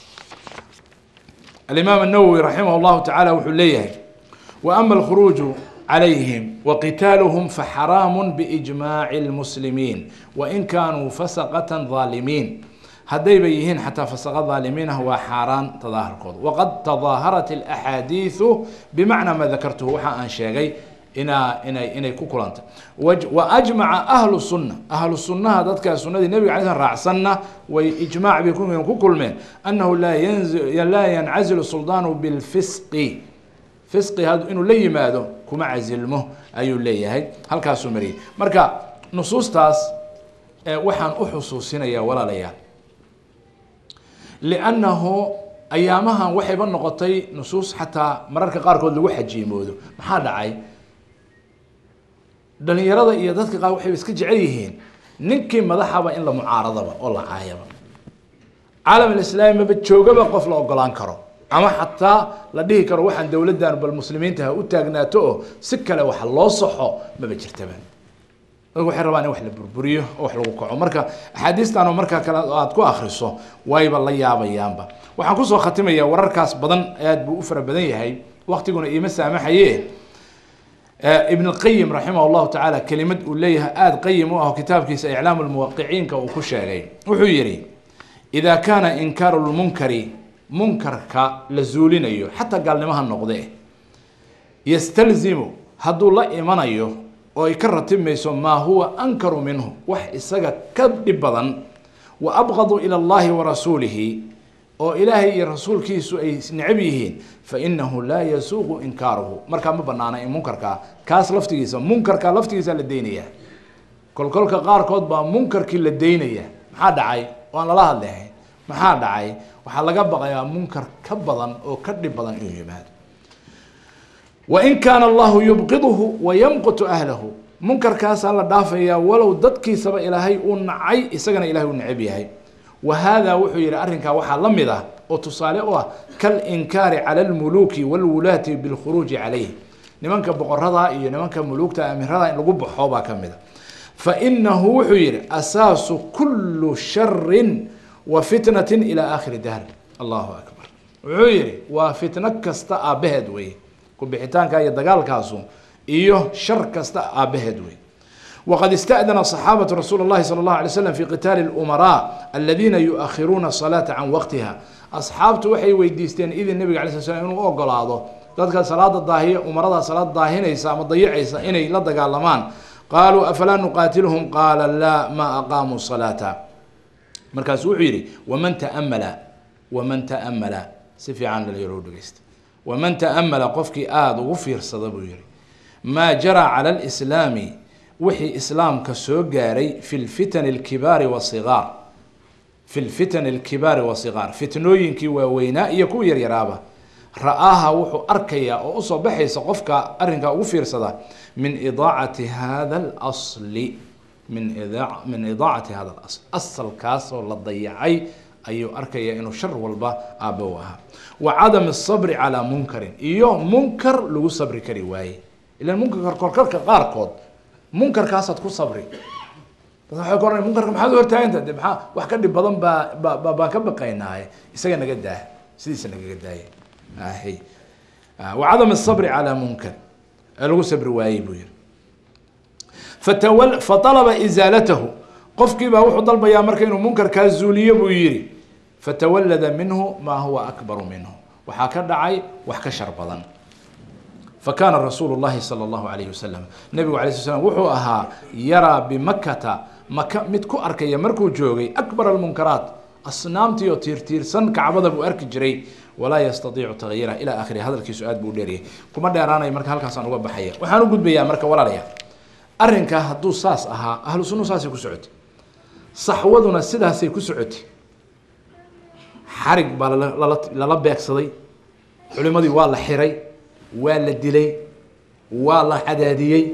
الإمام النووي رحمه الله تعالى وحليه وأما الخروج عليهم وقتالهم فحرام بإجماع المسلمين وإن كانوا فسقة ظالمين هدي بيهين حتى فسق الظالمين هو حاران تظاهر كود وقد تظاهرت الأحاديث بمعنى ما ذكرته وحا أنشاغي إنا إنا إنا كوكولانت وأجمع أهل السنة أهل السنة هذا كسنة النبي عليه الصلاة والسلام وإجماع بيكون كل من أنه لا ينزل لا ينعزل السلطان بالفسق فسق هذا إنه لي ماذا كما عزلمه أي لي هاي هل كاسومري مركا نصوص تاس وحن أحسوسنا يا ولا ليا لأنه أيامها وحي بنقطي نصوص حتى مرارك قاركود لو حجي مودو ما حدا عاي dhalinyarada iyo dadka qaar waxay iska jecel yihiin ninkii madaxaba in la mucaaradaba oo la caayaba caalam islaami ma joogaba qof la ogolaan karo ama xataa la dhihi karo waxaan dawladdan bal muslimiinta u taagnaato oo si kale wax loo saxo ma jirtaba waxay rabaan in wax la burburiyo oo wax lagu kaco marka axaadiistan oo marka kale aad ku akhriso wayba la yaabayaanba waxaan ku soo khatimayaa wararkaas badan aad buu u fara badan yahay waqtiguna iima saamaxayee ابن القيم رحمه الله تعالى كلمة أوليها آد قيم وهو كتاب كيس إعلام الموقعين كوكوشاغي وحيري إذا كان إنكار المنكر منكر كالزولين أيوه حتى قال لما هالنقضي يستلزم هدو الله إيمان أيوه ويكرر تميسو ما هو أنكر منه وح إساقا كذب بضن وأبغض إلى الله ورسوله وإلهي رسول كيسو أي نعبيهين فإنه لا يسوغ إنكاره مركا ما بنانا إن منكر كا كاس لفتيسا منكر كا لفتيسا للدينية كل كل كقار كود با منكر كي للدينية ما حد عاي وأنا لا هذا ما حد عاي وحلقة بقى يا منكر كبضا أو كذب بدن إيه هذا وإن كان الله يبغضه ويمقت أهله منكر كاس على دافيا ولو دتكي سبا إلهي ونعي إسقنا إلهي ونعبيهي وهذا وحي أرنك وحا لمده وتصالحه كالإنكار على الملوك والولاة بالخروج عليه نمانك بقرضها إيه نمانك ملوك تأميرها إن لقب حوبا كمده فإنه وحي أساس كل شر وفتنة إلى آخر الدهر الله أكبر وحي وفتنة كستا بهدوي كبحتان كاي دقال كاسو إيوه شر كستا بهدوي وقد استأذن صحابة رسول الله صلى الله عليه وسلم في قتال الأمراء الذين يؤخرون الصلاة عن وقتها أصحابته وحي ويديستين إذ النبي عليه الصلاة والسلام إنه أقول هذا ذلك صلاة الضاهية أمراء صلاة الضاهية إيسا مضيع إيسا إني لدق اللمان قالوا أفلا نقاتلهم قال لا ما أقاموا الصلاة مركز وحيري ومن تأمل ومن تأمل سفي عن اليهود ومن تأمل قفك آذ وفير صدبيري ما جرى على الإسلام وحي إسلام كسوغاري في الفتن الكبار والصغار في الفتن الكبار والصغار فتنوين كي وويناء يكو يريرابا رآها وحو أركيا وأصو بحي سقفك أرنكا وفير صدا من إضاعة هذا الأصل من إضاعة من إضاعة هذا الأصل أصل كاس ولا ضيعي أيو أركيا إنه شر والبا أبوها وعدم الصبر على منكر إيو منكر لو صبر كريواي إلا المنكر كركرك قاركود منكر كاسد كو صبري بس waxay qornay munkarka maxaad hortaaganta dib waxa wax ka dib badan ba ba ka baqaynaa isaga naga daa سيدي نغا داي اهي وعدم الصبر على منكر لو صبر واي بو فتول فطلب ازالته قفكي با وحو طلبيا marka inuu munkarka zuuliyo buu yiri fatawallada minhu ma huwa akbar minhu waxa ka dhacay wax ka shar badan فكان رسول الله صلى الله عليه وسلم نبي عليه الصلاه والسلام وحو اها يرى بمكه مكه مid ku arkaya markuu joogay akbar المنكرات asnaamtii oo tiirtiirsan kacbada buu arki jiray ولا يستطيع تغييرها الى اخر هذا الكيس aad buu dheeriyay kuma dheeraanay marka halkaas aan uga baxaya waxaan u gudbayaa marka walaalayaal arrinka hadduu saas ahaa ahlu sunnu saas ku socotay saxwaduna sidaas ay ku socotay xarig baa la la beegsaday culimadii waa la xiray waa la dilay waa la cadaadiyay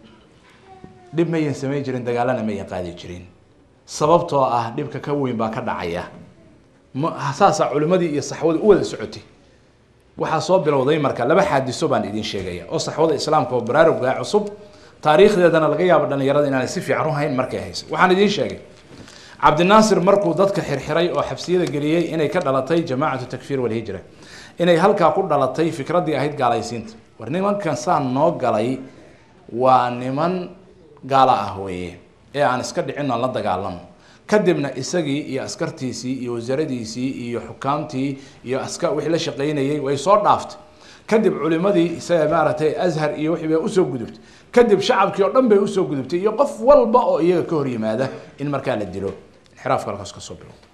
dib ma yan sameey jirin dagaalana ma yan qaadi jirin sababtoo ah dhibka ka weyn baa ka dhacaya hasaasa culimadii iyo saxwadu u wada socotay waxa soo bilowday marka laba xadiiso baan idin sheegaya oo saxwada islaamka oo baraarugga cusub taariikhdeedana laga yaabo dhalinyarada inaan si fiican u hayn markay hayso waxaan idin sheegay عبد الناصر مركو dadka xirxiray oo xabsiyada galiyay inay ka dhalatay jamaacatu takfir wal hijra inay halka ku dhalatay fikradii ahayd gaalaysiinta war nimankan saan noo galay waa niman gaala ah weeye ee aan iska dhicin la dagaalamo kadibna isagii iyo askartiisii iyo wasaradiisii iyo xukaamtii iyo aska wixii la shaqeynayay way soo dhaaftay kadib culimadii isaga maaratay azhar iyo wixii bay u soo gudubtay kadib shacabkii oo dhan bay u soo gudubtay iyo qof walba oo iyaga ka hor yimaada in markaa la dilo inxiraafka halkaas ka soo bilowday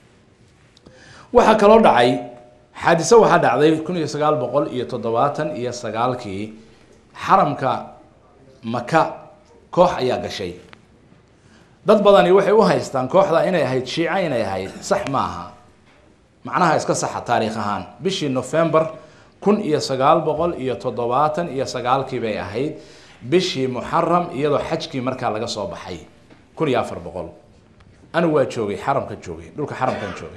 waxa kale oo dhacay xadiisa waxa dhacday kun iyo sagaal boqol iyo toddobaatan iyo sagaalkii xaramka maka koox ayaa gashay dad badani waxay u haystaan kooxda inay ahayd shiica inay ahayd sax maaha macnaha iska saxa taariikh ahaan bishii November kun iyo sagaal boqol iyo toddobaatan iyo sagaalkii bay ahayd bishii Muharram iyadoo xajkii markaa laga soo baxay kun iyo afar boqol أنا واجوي حرم كجوي دولك حرم كجوي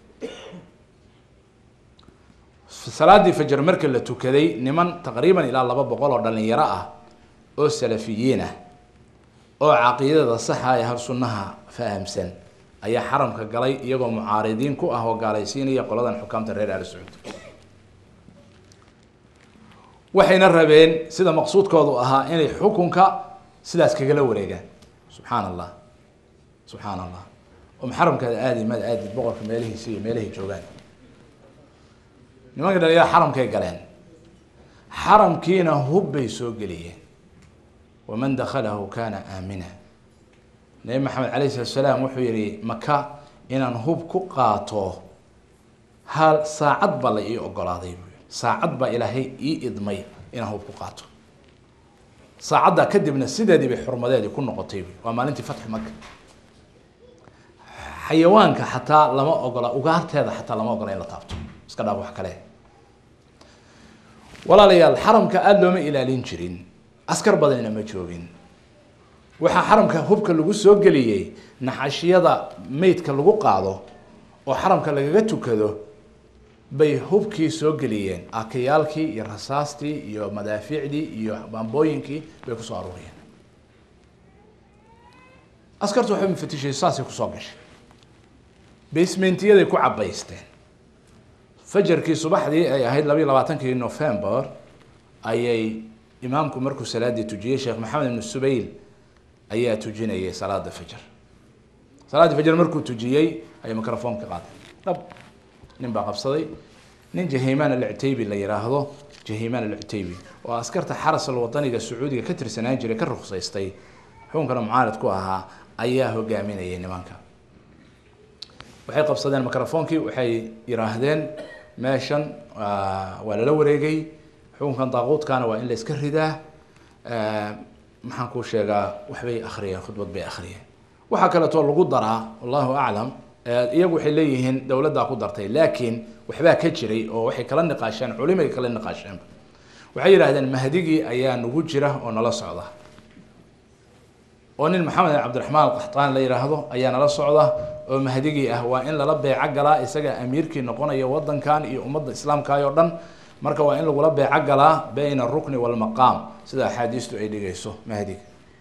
في صلاة فجر مركل لتوكدي نمن تقريبا إلى الله بقول ودلني يراه أو سلفيين أو عقيدة الصحة يهرسونها فاهم سن أي حرم كجلي يجوا معارضين كو أهو جالسين يقولون حكام ترير على السعود وحين الربين سيدا مقصود كذو أها إن حكمك سيدا سكجلو رجع سبحان الله سبحان الله ومحرم كذا آدي ما آدي بقول في ماله سي ماله جوجان نما قدر يا حرم كي قالين حرم كينا هب يسوق ليه ومن دخله كان آمنا نبي محمد عليه الصلاة والسلام وحيري مكة إن هب كقاطه هل ساعد بلا إيه أقراضي ساعد بإلهي إيه إدمي إن هب كقاطه ساعد كدب من السيدة دي بحرمة دي كل نقطيبي وما أنت فتح مكة حيوانك حتى لما أقول أقارت هذا حتى لما أقول إلا طابته بس كذا أبو حكله ولا ليال حرم كأدلهم إلى لينشرين أسكر بدلنا ما تشوفين وح حرم كهوب كلجو سوق ليه نحشية ذا ميت كلجو قاعده وحرم كلجو كذا بيهوب كي سوق ليه أكيالكي يرصاصتي يو مدافع دي يو بامبوينكي بيكسروهين أسكرت وحب مفتش الساس يكسوقش باسمنتي ذي كو عبايستين فجر كي صباح دي هاي لبي لبعتن كي نوفمبر أي إمامكم مركو صلاة دي تجيه شيخ محمد بن السبيل أي تجينا أي صلاة الفجر صلاة الفجر مركو تجيه أي ميكروفون كقاعد طب نبقى قبصدي نين جهيمان العتيبي اللي يراهضه جهيمان العتيبي وأسكرت حرس الوطني السعودي كتر سناجري كالرخصة يستي حون كانوا معارض كوها أياه قامين أي نمانكا waxay qabsadeen mikrofonkii waxay yiraahdeen meeshan waa la wareegay xukunkan daaqoodkana waa in la iska ridaa maxaan ku sheegaa waxbay akhriyeen khudbad bay akhriyeen waxa kale oo lagu daraa wallahu a'lam iyagu waxay leeyihiin dawladda ku dartay laakiin waxba ka jiray oo waxay kala niqaasheen culimada kala niqaasheen waxay yiraahdeen mahdigii ayaa nagu jira oo nala socda ونين محمد عبد الرحمن القحطاني لا يراهدو أيانا لا صعدة ومهديجي أهوا إن لربي عجلة إسجا أميركي نقونا يودن كان يؤمد الإسلام كايردن مركا وإن لربي عجلة بين الركن والمقام سيدا حديث تعيد جيسو مهديك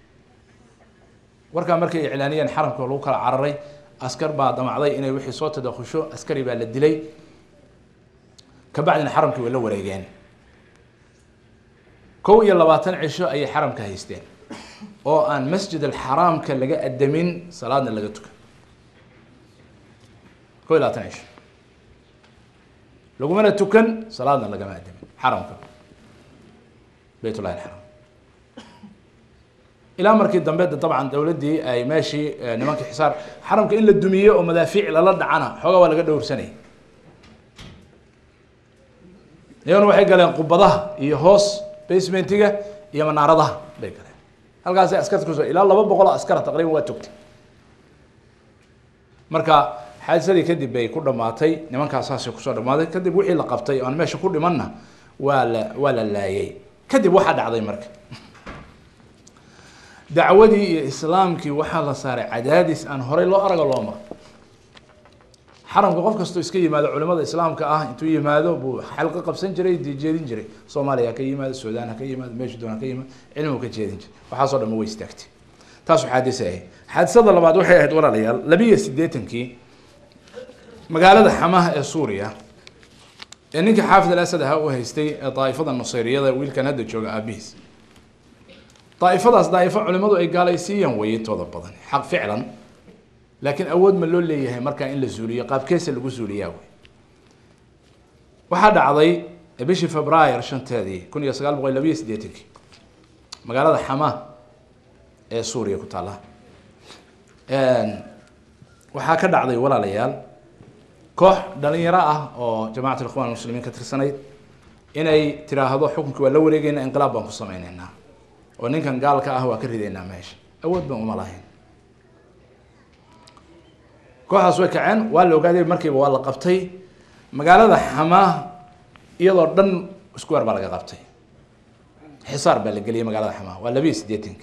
وركا مركا إعلانيا حرم كلوكا عرري أسكر بعد ما عضي إنه يوحي صوت دخشو أسكري بالدلي كبعدين حرمك ولا وريجين كو يلا باتن عشاء أي حرم كهيستين أو أن مسجد الحرام كلجا الدمين صلاتنا اللي جتك كو لا تنعش لو قمنا تكن صلاتنا اللي جماعة الدمين حرمك بيت الله الحرام إلى مركز دمبد طبعا دولتي أي ماشي نماك حصار حرمك إلا الدمية ومدافع لا لد عنها حقا ولا قد ورسني يوم واحد قال قبضها يهوس بيسمنتيجا يا من عرضها بيكره هل قاعد أسكرت كوزا إلى الله بقول أسكرت تقريبا وتكت مركا حادثة دي كدي بي كل ما تي نمان كاساس يكسر ما ذي كدي بوحي لقبتي أنا ماشي كل منا ولا ولا لا يي كدي واحد عظيم مركا دعوتي إسلام كي وحلا صار عدادس أن هري الله أرجع الله مر حرم قف كستو إسكي ماذا علماء الإسلام كأه أنتوا يماذا بحلقة قبسن جري دي جرين جري صوماليا كي ماذا السودان كي ماذا ماشي دون كي ماذا علمه كجرين جري وحصل مو يستكتي تاسو حادثة هي حادثة الله بعد وحي هدور عليها لبيه سديتن كي مقالة حماه سوريا إنك حافظ الأسد هو هيستي طائفة النصيرية ويل كان هذا جوجا أبيس طائفة طائفة علماء أي قال يسيا ويتوضا بدن حق فعلا لكن أود من لول ليه مركان إلا الزورية قاب كيس اللي جزورية وحد عضي بيش فبراير شنت هذه كن يسقال بغي لبيس ديتك مقالة حماه سوريا كنت الله وحكى عضي ولا ليال كوح دليرة أو جماعة الإخوان المسلمين كتر سنة إني ترى هذا حكمك ولا وريجين انقلاب بنك الصميننا ونين كان قال كأهوى كردينا ماشي أود بن ملاهين كوحة سوى كعن ولا قاعد مركب ولا قبطي مقالة حماه يلا دن سكوير بالك قبطي حصار بالك قليه مقالة حماه ولا بيس ديتنك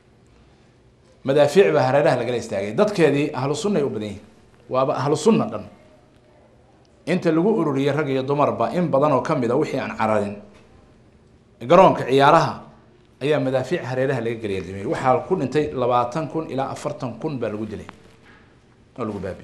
مدافع بهرده لقى يستاجي ضد كذي أهل السنة يبدين وأهل السنة دن أنت اللي جو أوري الرجل يضمر با إن بدن وكم بدوحي عن عرضين جرونك عيارها أيام مدافع هرده لقى قليه دمير وحال كل أنت لبعتن كن إلى أفرتن كن بالوجلي أقول بابي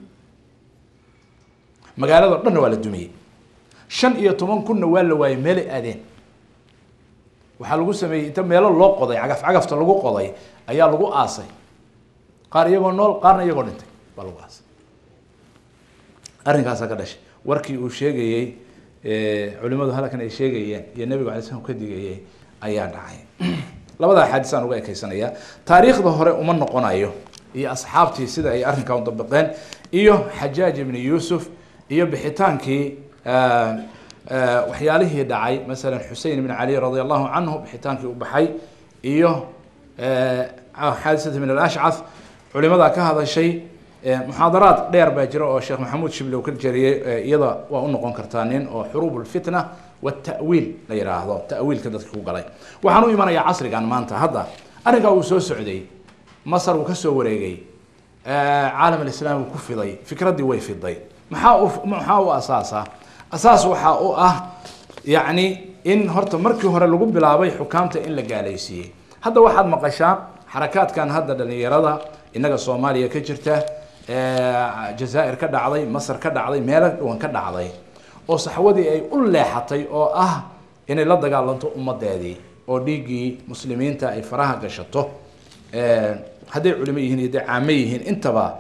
مقالة دن ولا دمير شن إيه تمن كن ولا واي ملء أذين وحلقوا سمي تم يلا الله قضي عقف عقف تلقوا قضي أيا لقوا عاصي قارئ يقول نول قارن يقول أنت بالقوا عاصي أرنك عاصي كداش وركي وشيء جاي علماء هلا كان شيء جاي النبي عليه السلام كده جاي أيا دعاء لبدا حادثة أنا وجاي كيسانية تاريخ ظهر ومن نقنايه هي أصحابتي سيدا أي أرنك كانوا طبقين إيوه حجاج بن يوسف إيوه بحيتانكي آه آه وحياله دعي مثلا حسين بن علي رضي الله عنه بحيتانكي وبحي إيوه آه حادثة من الأشعث علماء ذاك هذا الشيء آه محاضرات غير باجرة الشيخ محمود شبلي وكل جري آه يضع وأنقون كرتانين وحروب الفتنة والتأويل لا يرى هذا التأويل كذا تكون قلي وحنو إيمان يا عصري كان ما أنت هذا أنا قاوي سو سعودي مصر وكسو وريجي آه عالم الإسلام وكفي ضي فكرة دي ويفي ضي محاو محاو أساسها أساس وحاو أه يعني إن هرت مركي هر اللي قبل أبي حكامته إن لجاليسية هذا واحد مقشان حركات كان هذا اللي يرضى إنك الصومالية كجرته آه جزائر كذا عضي مصر كذا عضي مالك وان كذا عضي أو صحودي أي أولى حتى أو أه إن لا دجال لنتو أمة دادي أو ديجي مسلمين تا أي فراها قشطه آه هذي علميين يدي عاميين انتبه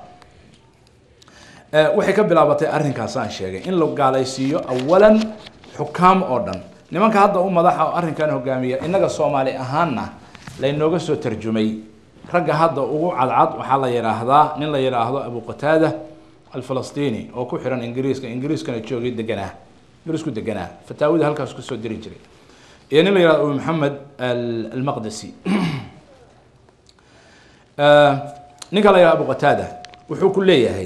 أه وحي كبلابتي أرنكاسان شيء إن لو قاليسيو أولا حكام أردن نمانك هذا أم مدحة أرنكان هجامية إنك الصومالي أهانا لأنه قصو ترجمي رجع هذا أو على العض وحلا يراهذا نلا يراهذا أبو قتادة الفلسطيني أو كحرا إنجليز كإنجليز كان يشوف جد جناه إنجليز كده جناه فتاويد هالكاس كسو دريجري يعني نلا يراه محمد المقدسي آه نقل يا أبو قتادة وحو كلية هي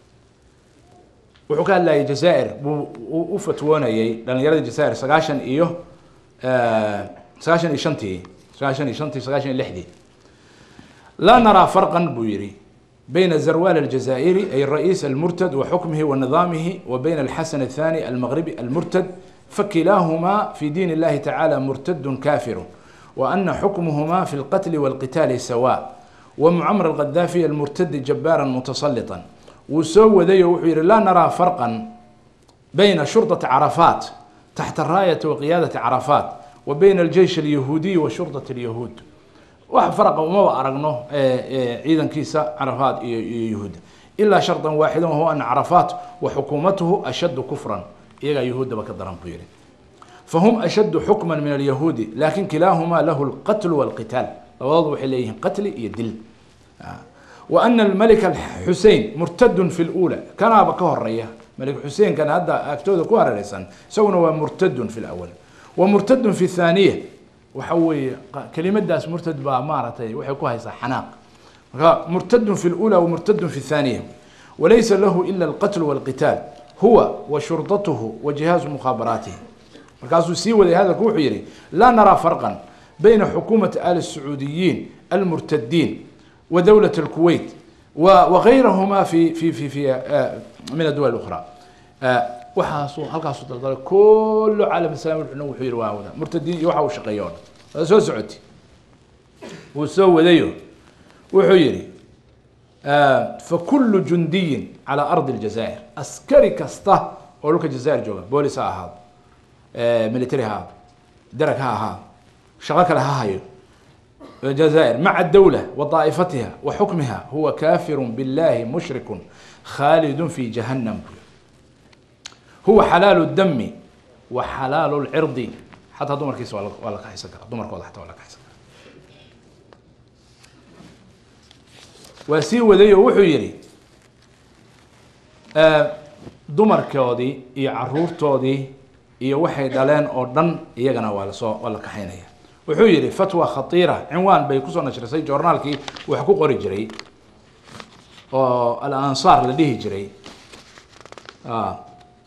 وحو كان لا الجزائر وفتوانا يي لأن يرد الجزائر سقاشن إيوه آه سقاشن إيشنتي سقاشن إيشنتي سقاشن اللحدي لا نرى فرقا بويري بين الزروال الجزائري أي الرئيس المرتد وحكمه ونظامه وبين الحسن الثاني المغربي المرتد فكلاهما في دين الله تعالى مرتد كافر وأن حكمهما في القتل والقتال سواء ومعمر القذافي المرتد جبارا متسلطا وسوى ذي وحير لا نرى فرقا بين شرطة عرفات تحت الراية وقيادة عرفات وبين الجيش اليهودي وشرطة اليهود. واحد فرق وما أرقنه إذا كيسة عرفات يهود إلا شرطا واحدا وهو أن عرفات وحكومته أشد كفرا إيجا يهود بكدران بيري فهم أشد حكما من اليهود لكن كلاهما له القتل والقتال ووضح إليهم قتل يدل. وأن الملك الحسين مرتد في الأولى كان بكه الرية ملك حسين كان هذا أكتود كوار لسان سونا مرتد في الأول ومرتد في الثانية وحوي كلمة داس مرتد بأمارته وحكوها يصح حناق مرتد في الأولى ومرتد في الثانية وليس له إلا القتل والقتال هو وشرطته وجهاز مخابراته. مركز سيوة لهذا الكوحيري لا نرى فرقا بين حكومة آل السعوديين المرتدين ودولة الكويت وغيرهما في في في في من الدول الأخرى. وحاسو هالكاسو تلقى كل عالم السلام الحنو وحير واودا مرتدين يوحوا شقيون هذا سو سعودي وسو ذيو وحيري. فكل جندي على أرض الجزائر عسكري كسته أولوك الجزائر جوا بوليس هذا ميليتري هذا درك هذا شغلك لها هاي الجزائر مع الدولة وطائفتها وحكمها هو كافر بالله مشرك خالد في جهنم هو حلال الدم وحلال العرض حتى دمر كيس ولا ولا كحيسك دمر كوضح حتى ولا كحيسك وسيو ذي وحيري آه دمر كودي يعرور تودي يوحي دلان أردن يجنا ولا صو ولا كحينية وحيري فتوى خطيرة عنوان بيكوسو نشر سي جورنالكي وحقوق رجري الأنصار لديه جري آه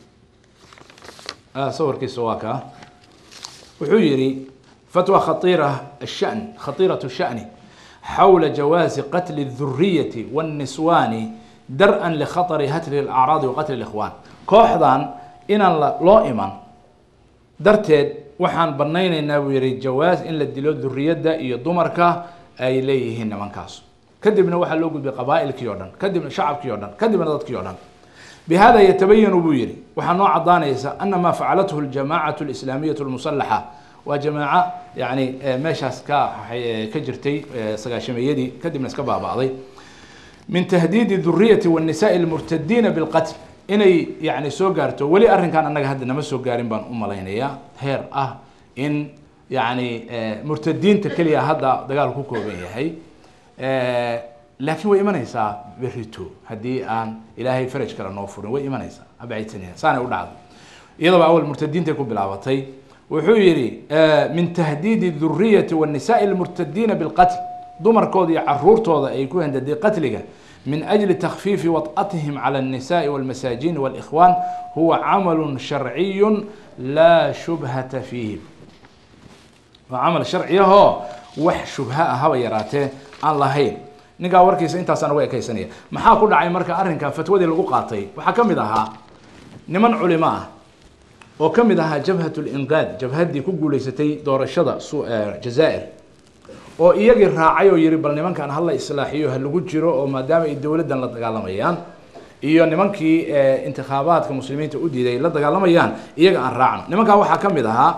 آه صور كيسواكا وحيري فتوى خطيرة الشأن خطيرة الشأن حول جواز قتل الذرية والنسوان درءا لخطر هتر الأعراض وقتل الإخوان كوحدان إن الله إيمان درتد وحان بنينا ويري جواز إن للدلو الذرية دا يضمرك أي ليهن من كاس كدبنا وحن لوجود بقبائل كيوردان كدبنا شعب كيوردان كدبنا ضد كيوردان. بهذا يتبين بويري وحنوع ضانيسا أن ما فعلته الجماعة الإسلامية المسلحة وجماعة يعني ماشاس كا كجرتي سقاشميدي كدبنا سكبا بعضي من تهديد الذرية والنساء المرتدين بالقتل إني يعني سوغارتو ولي أرن كان أنك هدنا ما سوغارين بان أم لينيا هير أه إن يعني مرتدين تكليا هذا دقال كوكو بيه هي لكن وإيمانيسا بريتو هدي أن إلهي فرج كلا نوفر وإيمانيسا أبعد سنين سنة ودعوة يضرب أول مرتدين تكون بالعوضي وحيري من تهديد الذرية والنساء المرتدين بالقتل ضمر كودي عرور توضا يكون عند دي قتلك من أجل تخفيف وطأتهم على النساء والمساجين والإخوان هو عمل شرعي لا شبهة فيه وعمل شرعي هو وح شبهة هوا يراته aan lahayn ninka warkiisa intaas aan way kaysanaya maxaa ku dhacay marka arrinka fatwadii lagu qaatay waxa kamid ahaa niman culimo ah oo kamid ahaa jabhatul inqaad jabhadii ku guuleysatay doorashada Jazaa'ir oo iyagii raacay oo yiri bal nimankan hal la islaaxiyo hal lagu jiro oo maadaama ay dawladdan la dagaalamayaan iyo nimankii intikhabaadka muslimiinta u diiday la dagaalamayaan iyaga aan raacno nimanka waxa kamid ahaa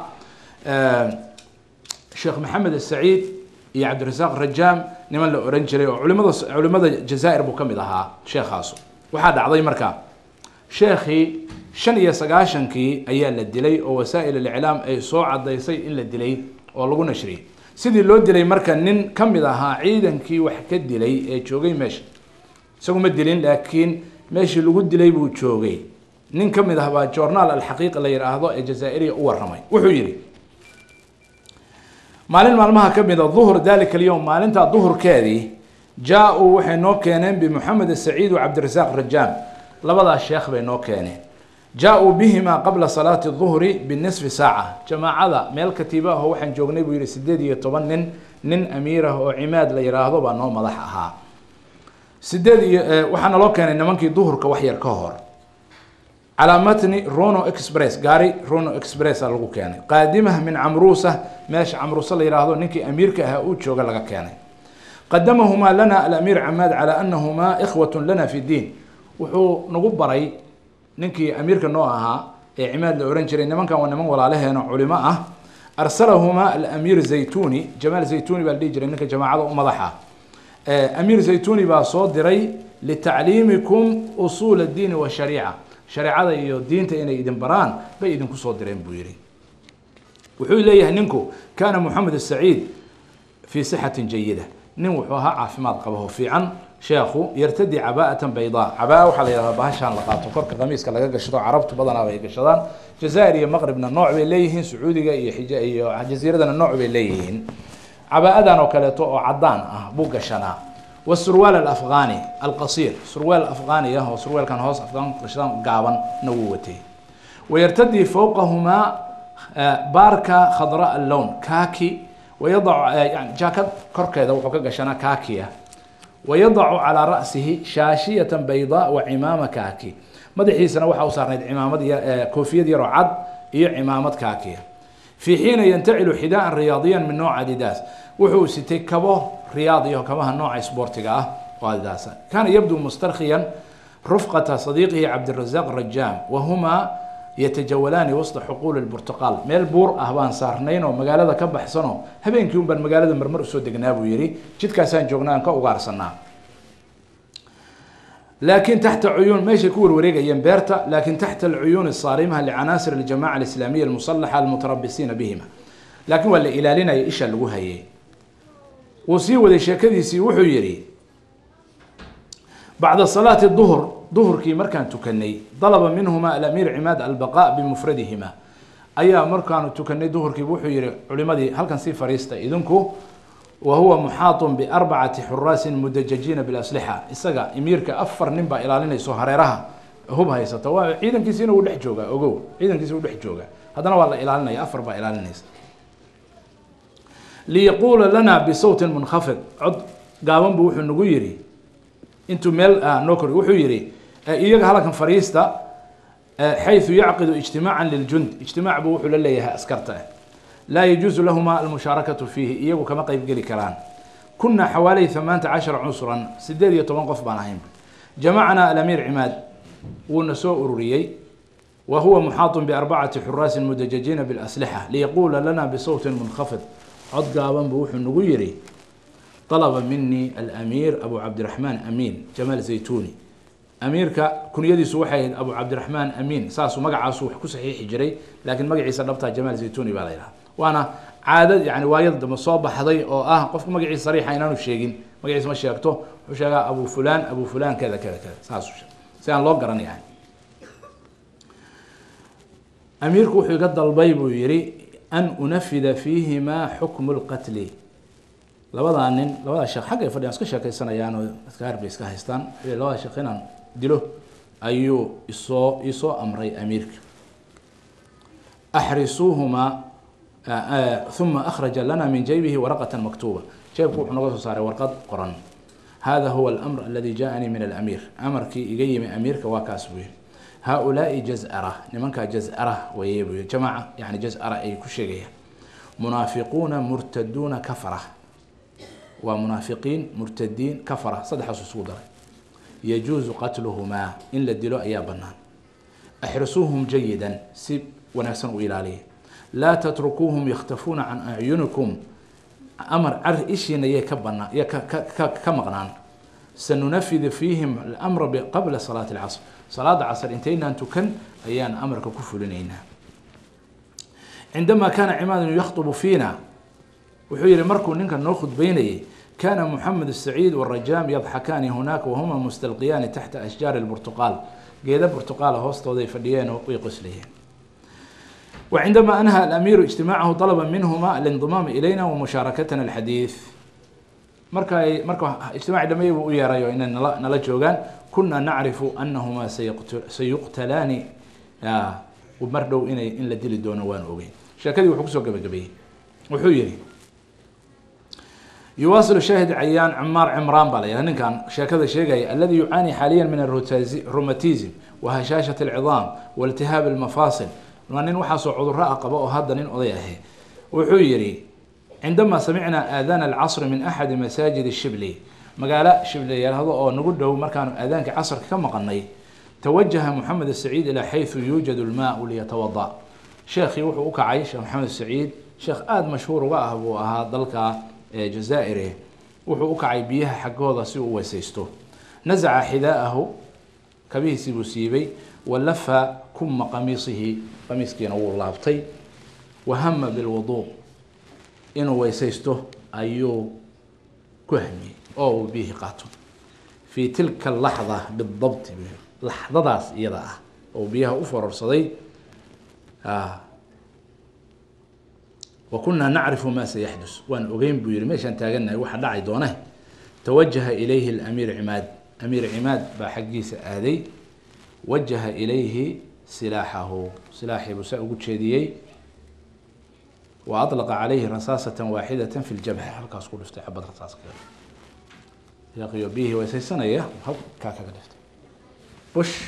Sheikh Mohammed Al-Saeed iyo عبد الرزاق رجام niman la oran jiray oo culimada culimada Jazaa'ir buu kamid ahaa sheekhaas waxa dhacday markaa sheekhi shan iyo sagaashan-kii ayaa la dilay oo wasaa'il al-i'laam ay soo cadaysay in la dilay oo lagu nashriyay sidii loo dilay marka nin kamid ahaa ciidankii wax ka dilay ee joogay meesha isagu ma dilin laakiin meeshii lagu dilay buu joogay nin kamid ah baa journal al-haqiiqa la yiraahdo ee Jazaa'iriga u waramay wuxuu yiri مالين مالمها كميدا ظهر ذلك اليوم مالنتا ظهر كذي جاءوا وحنو كانين بمحمد السعيد وعبد الرزاق رجام لبدا الشيخ بينو كانين جاءوا بهما قبل صلاة الظهر بالنصف ساعة جماعة ذا ميل كتيبة هو حن جوجني بيري سديدي يتبنن نن أميره وعماد ليراهضو بأنه مضحها سديدي وحنا لو كان إنمانكي ظهر كوحير كهور على متن رونو إكسبريس قاري رونو إكسبريس لغو كان قادمه من عمروسة ماشي عمروسة اللي يراهدو نيكي أمير كهاوت شوغا لغا كان قدمهما لنا الأمير عماد على أنهما إخوة لنا في الدين وحو نقبري نيكي أمير كنوعها عماد الأورنجري إنما كان ونمن ولا عليه هنا علماء أرسلهما الأمير زيتوني جمال زيتوني بالديجر إنك جماعة مضحى أمير زيتوني بصوت دري لتعليمكم أصول الدين والشريعة شريعة الدين تين يدين بران بيدين كصوت درين بويري وحول ليه ننكو كان محمد السعيد في صحة جيدة نوحوها عافمات قبه في عن شيخو يرتدي عباءة بيضاء عباءة وحلا بهاشان لقاطو كرك قميص كلا قشطو عربت بدنا وهي قشطان جزائري مغربنا النوع بيليهن سعودي حجائي جزيرتنا النوع بيليهن عباءة دان وكالتو عدان اه بو قشنا والسروال الأفغاني القصير سروال الأفغاني هو سروال كان هوس أفغان قشطان قابن نووتي ويرتدي فوقهما باركة خضراء اللون كاكي ويضع يعني جاكيت كركيده وحو كغشنا كاكيه ويضع على رأسه شاشية بيضاء وعمامة كاكي مدحيسنا waxa uu saarneed cimaamad koofiyad yar oo cad iyo cimaamad kaakiya في حين ينتعل حذاء رياضيا من نوع اديداس wuxuu sitay kabo رياضي كما نوع سبورتيغا ah واديداس كان يبدو مسترخيا رفقة صديقه عبد الرزاق الرجام وهما يتجولان وسط حقول البرتقال ميل بور اهبان سارنين oo magaalada ka baxsano habeenkii un ban magaalada marmar soo degnaa buu yiri jidkaasaan joognaan ka ugaarsanaa لكن تحت عيون ماشي يكون وريقيين بيرتا لكن تحت العيون الصارمة لعناصر الجماعة الإسلامية المسلحة المتربصين بهما لكن ولا إلى لنا إيش اللي هي وسيوا ذي شكدي سيوحوا يري بعد صلاة الظهر ظهر كي مركان تكني طلب منهما الأمير عماد البقاء بمفردهما أي مركان تكني ظهر كي بوحوا يري علماء هل كان سي فريستا إذنكو وهو محاط بأربعة حراس مدججين بالأسلحة إسقى أميرك أفر نبا إلى لنا سهريرها هو هاي ستوا عيدا كيسين ودح جوجا أوجو عيدا كيسين ودح جوجا هذا والله إلى لنا أفر با إلى لنا ليقول لنا بصوت منخفض عد قام بوح النجيري أنتم مل آه نوكر وحيري آه إيجا هلا فريستا آه حيث يعقد اجتماعا للجند اجتماع بوح لليه أسكرته لا يجوز لهما المشاركة فيه إيجو كما قيب قلي كلام كنا حوالي ثمانية عشر عنصرا سداد يتوقف بانهم جمعنا الأمير عماد ونسوء أروريي وهو محاط بأربعة حراس مدججين بالأسلحة ليقول لنا بصوت منخفض عد قابا بوح النغيري طلب مني الأمير أبو عبد الرحمن أمين جمال زيتوني أميرك كن يدي سوحي أبو عبد الرحمن أمين ساسو مقع سوح كصحيح جري لكن مقعي سنبتها جمال زيتوني باليها وأنا عادة يعني وايد مصاب حضي أو آه قف مقعي صريحة إنه الشيقين مقعي اسمه شيكته وشيقا أبو فلان أبو فلان كذا كذا كذا ساسو سيان لوقرن يعني أميرك وحي قد البيب يري أن أنفذ فيهما حكم القتل لبدا أنين لبدا الشيخ حقا يفرد يسكا شاكي سنة يانو أذكار بيسكا هستان لبدا الشيخين دلو أيو إصو إصو أمري أميرك أحرسوهما آآ آآ ثم أخرج لنا من جيبه ورقة مكتوبة جيبك وحنقصه صار ورقة قرن هذا هو الأمر الذي جاءني من الأمير أمرك يجي من أميرك وكاسبه هؤلاء جزأرة لمنك جزأرة ويبو جماعة يعني جزأرة أي كشيء منافقون مرتدون كفرة ومنافقين مرتدين كفرة صدح صدر يجوز قتلهما إن لدلوا يا بنان احرسوهم جيدا سب ونحسن إلى عليه لا تتركوهم يختفون عن أعينكم أمر عر إيش يكبنا كمغنان سننفذ فيهم الأمر قبل صلاة العصر صلاة العصر انتهينا أن تكن أيان أمرك كفلنينا عندما كان عماد يخطب فينا وحير مركو ننك نأخذ بيني كان محمد السعيد والرجام يضحكان هناك وهما مستلقيان تحت أشجار البرتقال قيد برتقال هوستو ذي فديين ويقسليين وعندما أنهى الأمير اجتماعه طلبا منهما الانضمام إلينا ومشاركتنا الحديث مركا مركا اجتماع لما يبقوا يرايو إن نلا جوجان كنا نعرف أنهما سيقتل سيقتلان ومردوا إن إن لدل الدون وان أوين شاكدي وحكسوا قبل قبيه وحيري يواصل الشاهد عيان عمار عمران بالي لأن كان شاكذا شيء الذي يعاني حاليا من الروماتيزم وهشاشة العظام والتهاب المفاصل وأن وحصوا عذراء قباء هذا نين أضيعه وحيري عندما سمعنا آذان العصر من أحد مساجد الشبلي مقالة شبلي هذا أو نقول له مركان آذان كعصر كم قني توجه محمد السعيد إلى حيث يوجد الماء ليتوضأ شيخي وحو كعي شيخ محمد السعيد شيخ آد مشهور وأهبو أها ضلك جزائري وحو كعي بيها حقوضا سوء وسيستو نزع حذاءه كبيه سيبو سيبي ولف كم قميصه قميص كي نور لابطي وهم بالوضوء إنه ويسيسته أيو كهمي أو به قاتل في تلك اللحظة بالضبط لحظة داس إيضا أو بيها أفر صدي آه. وكنا نعرف ما سيحدث وأن أقيم بير ميش أنت قلنا واحد داعي دونه توجه إليه الأمير عماد أمير عماد بحقيس آذي وجه إليه سلاحه سلاحي بساء قد شديي وأطلق عليه رصاصة واحدة في الجبهة هل كاسكول افتح حبة رصاص كده يقي به ويسيسنا إياه هب كاكا قلفت بش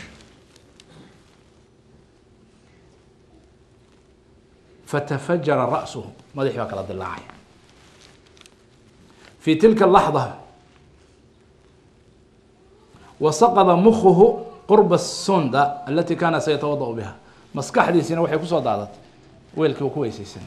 فتفجر رأسه ما دي حواك رد الله في تلك اللحظة وسقط مخه قرب السندة التي كان سيتوضأ بها مسكح دي سنة وحي كسو ضادت ويلك وكويسي سنة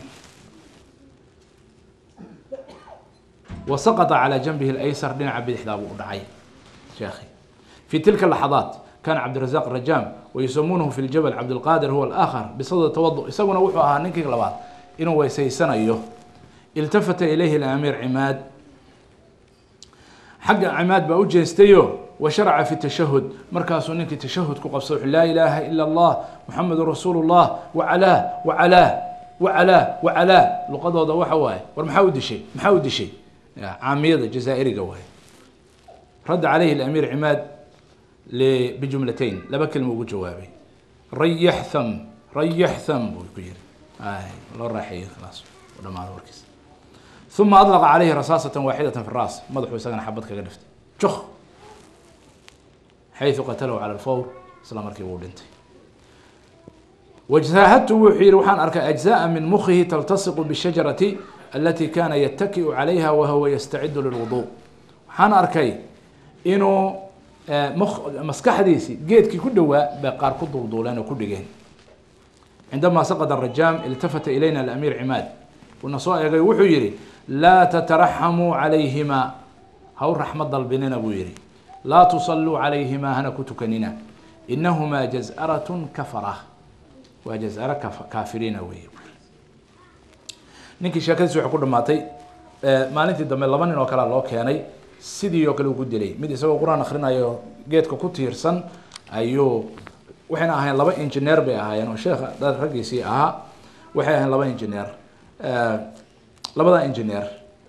وسقط على جنبه الأيسر بن عبد إحدى أبو دعي شيخي في تلك اللحظات كان عبد الرزاق الرجام ويسمونه في الجبل عبد القادر هو الآخر بصدد التوضؤ يسوون وحوها نكي لبعض إنه ويسيسنا أيه التفت إليه الأمير عماد حق عماد بأوجه استيو وشرع في التشهد مركز نك تشهد كقصوح لا إله إلا الله محمد رسول الله وعلاه وعلاه وعلاه وعلاه لقد وضع حواي والمحاود شيء محاود شيء عامية الجزائري قوي رد عليه الأمير عماد بجملتين لا بكلمة جوابي ريح ثم ريح ثم ويقول آه الله رايح خلاص ولا ما وركز ثم أطلق عليه رصاصة واحدة في الرأس مضح وسجن حبتك قلفت شخ حيث قتله على الفور سلام ركي ولنتي وجاهدت وحير وحان أركا أجزاء من مخه تلتصق بالشجرة التي كان يتكئ عليها وهو يستعد للوضوء حان أركي إنه مخ مسك حديثي جيت كي كدوا بقار كدوا وضولان وكدجين عندما سقط الرجام التفت إلينا الأمير عماد والنصائح يقول وحيري لا تترحموا عليهما هو رحمة ضلبنين أبو يري لا تصلوا عليهما هنا كتكننا إنهما جزأرة كفرة وجزأرة كف... كافرين وي نينكي شاكل سو حكو دماتay ee maalintii dambe laba nin oo kala loo keenay sidii oo kale ugu dilay mid isagoo quraan akhrinayo geedka ku tiirsan ayuu waxayna ahayn laba engineer bay ahaayeen oo sheekha dad ragiisii ahaa waxay ahayn laba engineer ee labada engineer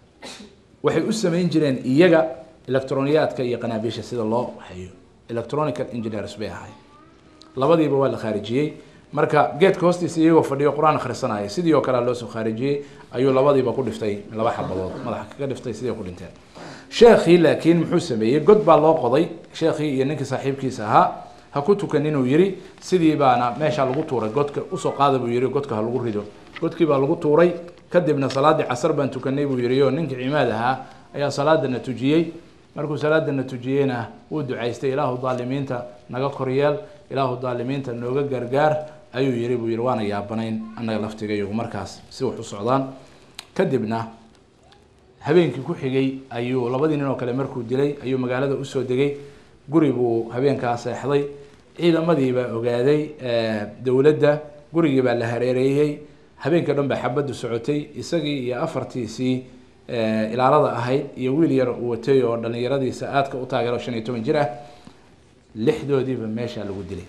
waxay u sameyn jireen iyaga elektrooniyaadka iyo qanaabisha sida loo waxayo electronical engineers bay ahaayeen labadiiba waa la khaarijiyay marka geedka hoostiisa iyagoo fadhiyo quraan akhrisanaya sidii oo kale loo soo khaarijiyay ayuu labadiiba ku dhiftay laba xabadood madaxa kaga dhiftay sidii ku dhinteen sheekhi laakiin muxuu sameeyay god baa loo qoday sheekhi iyo ninkii saaxiibkiisa ahaa ha ku tukan inuu yiri sidii baana meesha lagu tuuray godka u soo qaaday buu yiri godka ha lagu rido godkii baa lagu tuuray kadibna salaadii casar baan tukanay buu yiri oo ninkii cimaad ahaa ayaa salaadana tujiyay markuu salaadana tujiyayna uu ducaystay ilaahu daalimiinta naga koryeel ilaahu daalimiinta nooga gargaar ayuu yiri buu yiri waana yaabanayn anaga laftigayo markaas si wax u socdaan kadibna habeenkii ku xigay ayuu labadii nin oo kale markuu dilay ayuu magaalada u soo degay guri buu habeenkaas seexday ciidamadii baa ogaaday dawladda gurigii baa la hareereeyay habeenka dhan baa xabadu socotay isagii iyo afartiisii ilaalada ahayd iyo wiil yar uu watay oo dhalinyaradiisa aadka u taageero shan iyo toban jir ah lixdoodiiba meesha lagu dilay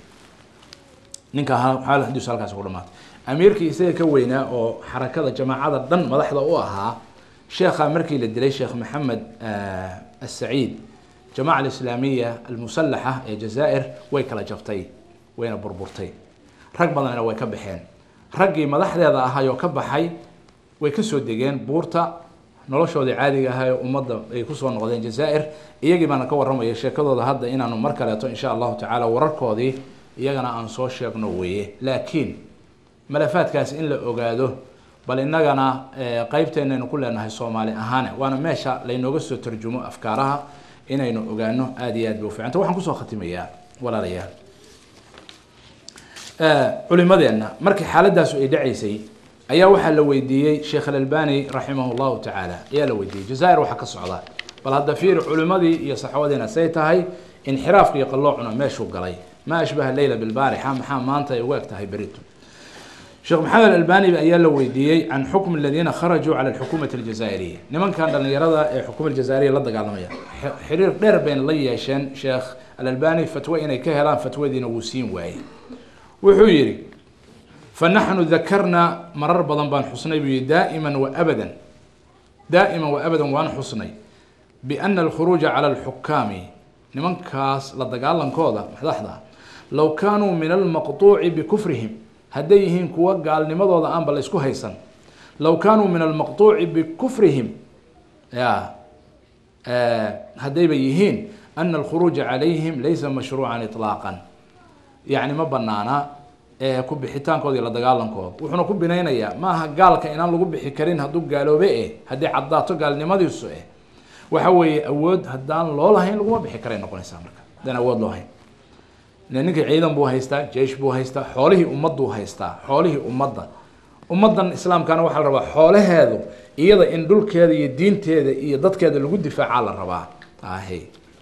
ninka xaal hadiis halkaas ugu dhamaatay amiirkii isaga ka weynaa oo xarakada jamaacada dhan madaxda u ahaa sheekha markii la dilay sheekh maxamed السعيد جماعة الإسلامية المسلحة الجزائر ويكلا جفتي وين بربرتي رق بدنا ويكبحين رقي مدحدا هذا هاي وكبحي ويكسو ديجين بورتا noloshoodii caadiga ahaa ee ummadda ay ku soo noqdeen Jazaa'ir iyagii baan ka warramay sheekadooda hadda inaanu mar kale to insha Allah ta'ala wararkoodii iyagana aan soo sheegno weeye laakiin malafaadkaas in la ogaado bal inagana qaybteena ku leenahay Soomaali ahaan waana meesha la inooga soo tarjumo afkaaraha inaynu ogaano aad iyo aad u fiican waxaan ku soo khatimayaa walaalayaal culimadeena markii xaaladaas ay dhacaysay ayaa waxa la weydiiyay Sheikh Al-Albani rahimahullahu ta'ala ayaa la weydiiyay Jazaa'ir waxa ka socda bal hadda fiir culimadii iyo saxaabadiina say tahay inxiraafkii qalloocuna meeshu galay ma ashbaha layla bil bariha maxaa maanta ay ugu egtahay baritu Sheikh Muhammad Al-Albani ayaa la weydiiyay an hukm alladina kharaju ala al-hukumah al-jazairiyya nimankan dhalinyarada ee xukuumadda jazairiyya la dagaalamaya xiriir dheer been la yeesheen Sheikh Al-Albani fatwa inay ka helaan fatwadiina uu siin waayay wuxuu yiri فنحن ذكرنا مرر بدن بان حسني بي دائما وابدا دائما وابدا وان حسني بان الخروج على الحكام نمنكاس لا دغالنكودا مخدخدا لو كانوا من المقطوع بكفرهم هديهم كوا قالنمدودا ان بل اسكو هيسن لو كانوا من المقطوع بكفرهم يا آه هدي بيهين ان الخروج عليهم ليس مشروعا اطلاقا يعني ما بنانا ee ku bixitaankoodii la dagaalankooda wuxuuna ku binaynayaa maaha gaalka inaan lagu bixi karin hadduu gaaloobe ee haddii caddaato gaalnimadiisu eh waxa weeye awood haddaan loo lahayn laguma bixi karay noqonaysaa marka haddaan awood loo hayn ninka ciidan buu haystaa jeesh buu haystaa xoolihii ummaddu haystaa xoolihii ummadda ummaddan islaamkana waxaa la rabaa xoolaheedu iyada in dhulkeeda iyo diinteeda iyo dadkeeda lagu difaaca la rabaa ahe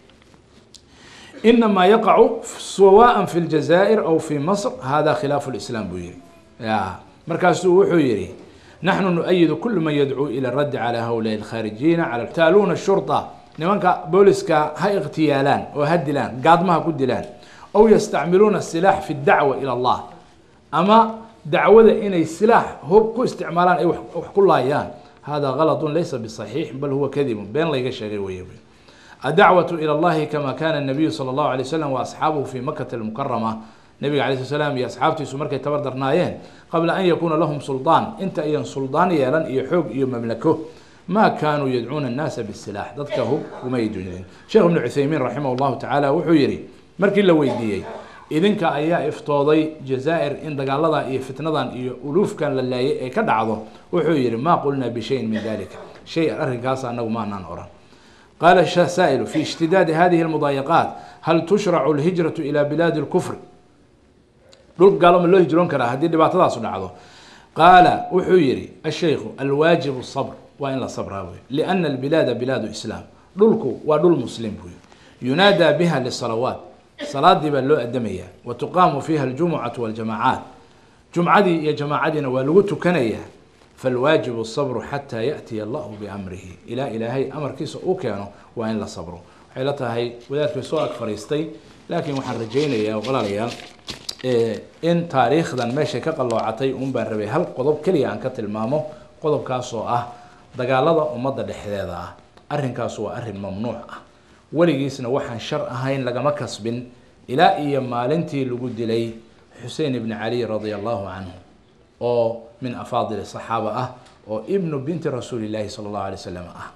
إنما يقع سواء في الجزائر أو في مصر هذا خلاف الإسلام بويري يا مركز وحويري نحن نؤيد كل من يدعو إلى الرد على هؤلاء الخارجين على احتالون الشرطة نمانكا بوليسكا هاي اغتيالان وهدلان قاد ما كدلان أو يستعملون السلاح في الدعوة إلى الله أما دعوة إن السلاح هو كو استعمالان أي وحكو الله إيان هذا غلط ليس بصحيح بل هو كذب بين لا يقشغي ويبي الدعوة إلى الله كما كان النبي صلى الله عليه وسلم وأصحابه في مكة المكرمة النبي عليه السلام يا أصحابتي سمركة تبردرنايين قبل أن يكون لهم سلطان أنت أي سلطان يلن يحوق يمملكه ما كانوا يدعون الناس بالسلاح ضدكه وما يدعون شيخ ابن عثيمين رحمه الله تعالى وحيري مركي لو ويديي إذن كأيا إفطاضي جزائر إن دقال الله إيه فتنضان إيه ألوف كان لله كدعضه وحيري ما قلنا بشيء من ذلك شيء أرهقاسا أنه ما ننعران قال السائل في اشتداد هذه المضايقات هل تشرع الهجرة إلى بلاد الكفر دول قالوا من الله يهجرون كراه هذه اللي بعتها صنعه قال وحيري الشيخ الواجب الصبر وإن لا صبر هاوي لأن البلاد بلاد إسلام دولكو ودول مسلم ينادى بها للصلوات صلاة دي بلو الدمية وتقام فيها الجمعة والجماعات جمعة دي يا جماعتنا ولوتو كنية فالواجب الصبر حتى يأتي الله بأمره إلى إلهي أمر كيس أوكيانو وإن لا صبره حيلتها هي وذلك بسوء فريستي لكن محرجين يا ولا ريال إيه إن تاريخ ذا ماشي كقلو عطي أم بربي هل قضب كلي عن كتل مامو قضب كاسو أه دقال هذا ومضى الحذاء أرهن كاسو أرهن ممنوع ولقيسنا وحن شر أهين لقى مكسب إلى إيام مالنتي لقد لي حسين بن علي رضي الله عنه أو من أفاضل الصحابة أه أو ابن بنت رسول الله صلى الله عليه وسلم أه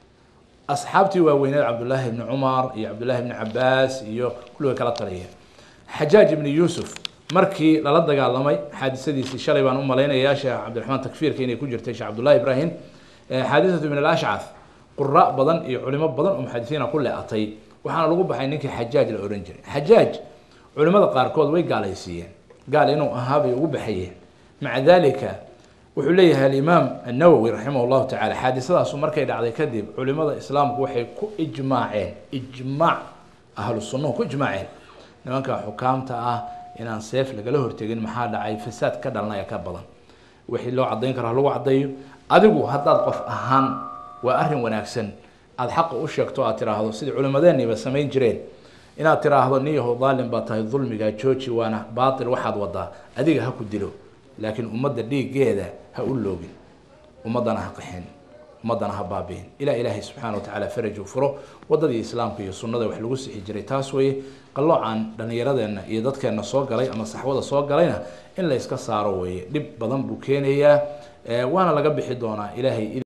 أصحابتي ووين عبد الله بن عمر يا عبد الله بن عباس يو كله كلا طريقة حجاج بن يوسف مركي للدق على مي حادثة دي شلي بان أم لينا يا شيخ عبد الرحمن تكفير كيني كوجر تيش عبد الله إبراهيم حادثة من الأشعث قراء بدن علماء بدن أم حادثين كلها أطي وحنا لقوا بحينك حجاج الأورنجري حجاج علماء قاركود ويقال يسيين قال إنه أهابي وبحيه مع ذلك وحليها الإمام النووي رحمه الله تعالى حادثة سمركي دعدي كذب علماء الإسلام وحي كو إجماعين إجماع أهل السنة كو إجماعين نمانك حكامتا آه إنان سيف لقاله هرتقين محاد عاي فساد كدالنا يكبضا وحي لو عضين كره لو عضيو أدقو هداد قف أهان وأرهم وناكسن الحق أشيكتو أتراهضو سيد علماء ديني بسمين جرين إنا أتراهضو نيه ظالم باتاه الظلم جوشي وانا باطل واحد وضا أديق هكو دلو لكن أمد الديق جيدا هقول له أمدنا هقحين أمدنا هبابين إلى إلهي سبحانه وتعالى فرج وفره وضد الإسلام في السنة وحلوس حجري تاسوي قالوا عن لأن يراد أن يدك أن صوق علي أما صحوة صوق علينا إلا يسكسروا دب بدن بوكينية وانا لقب حدونا إلهي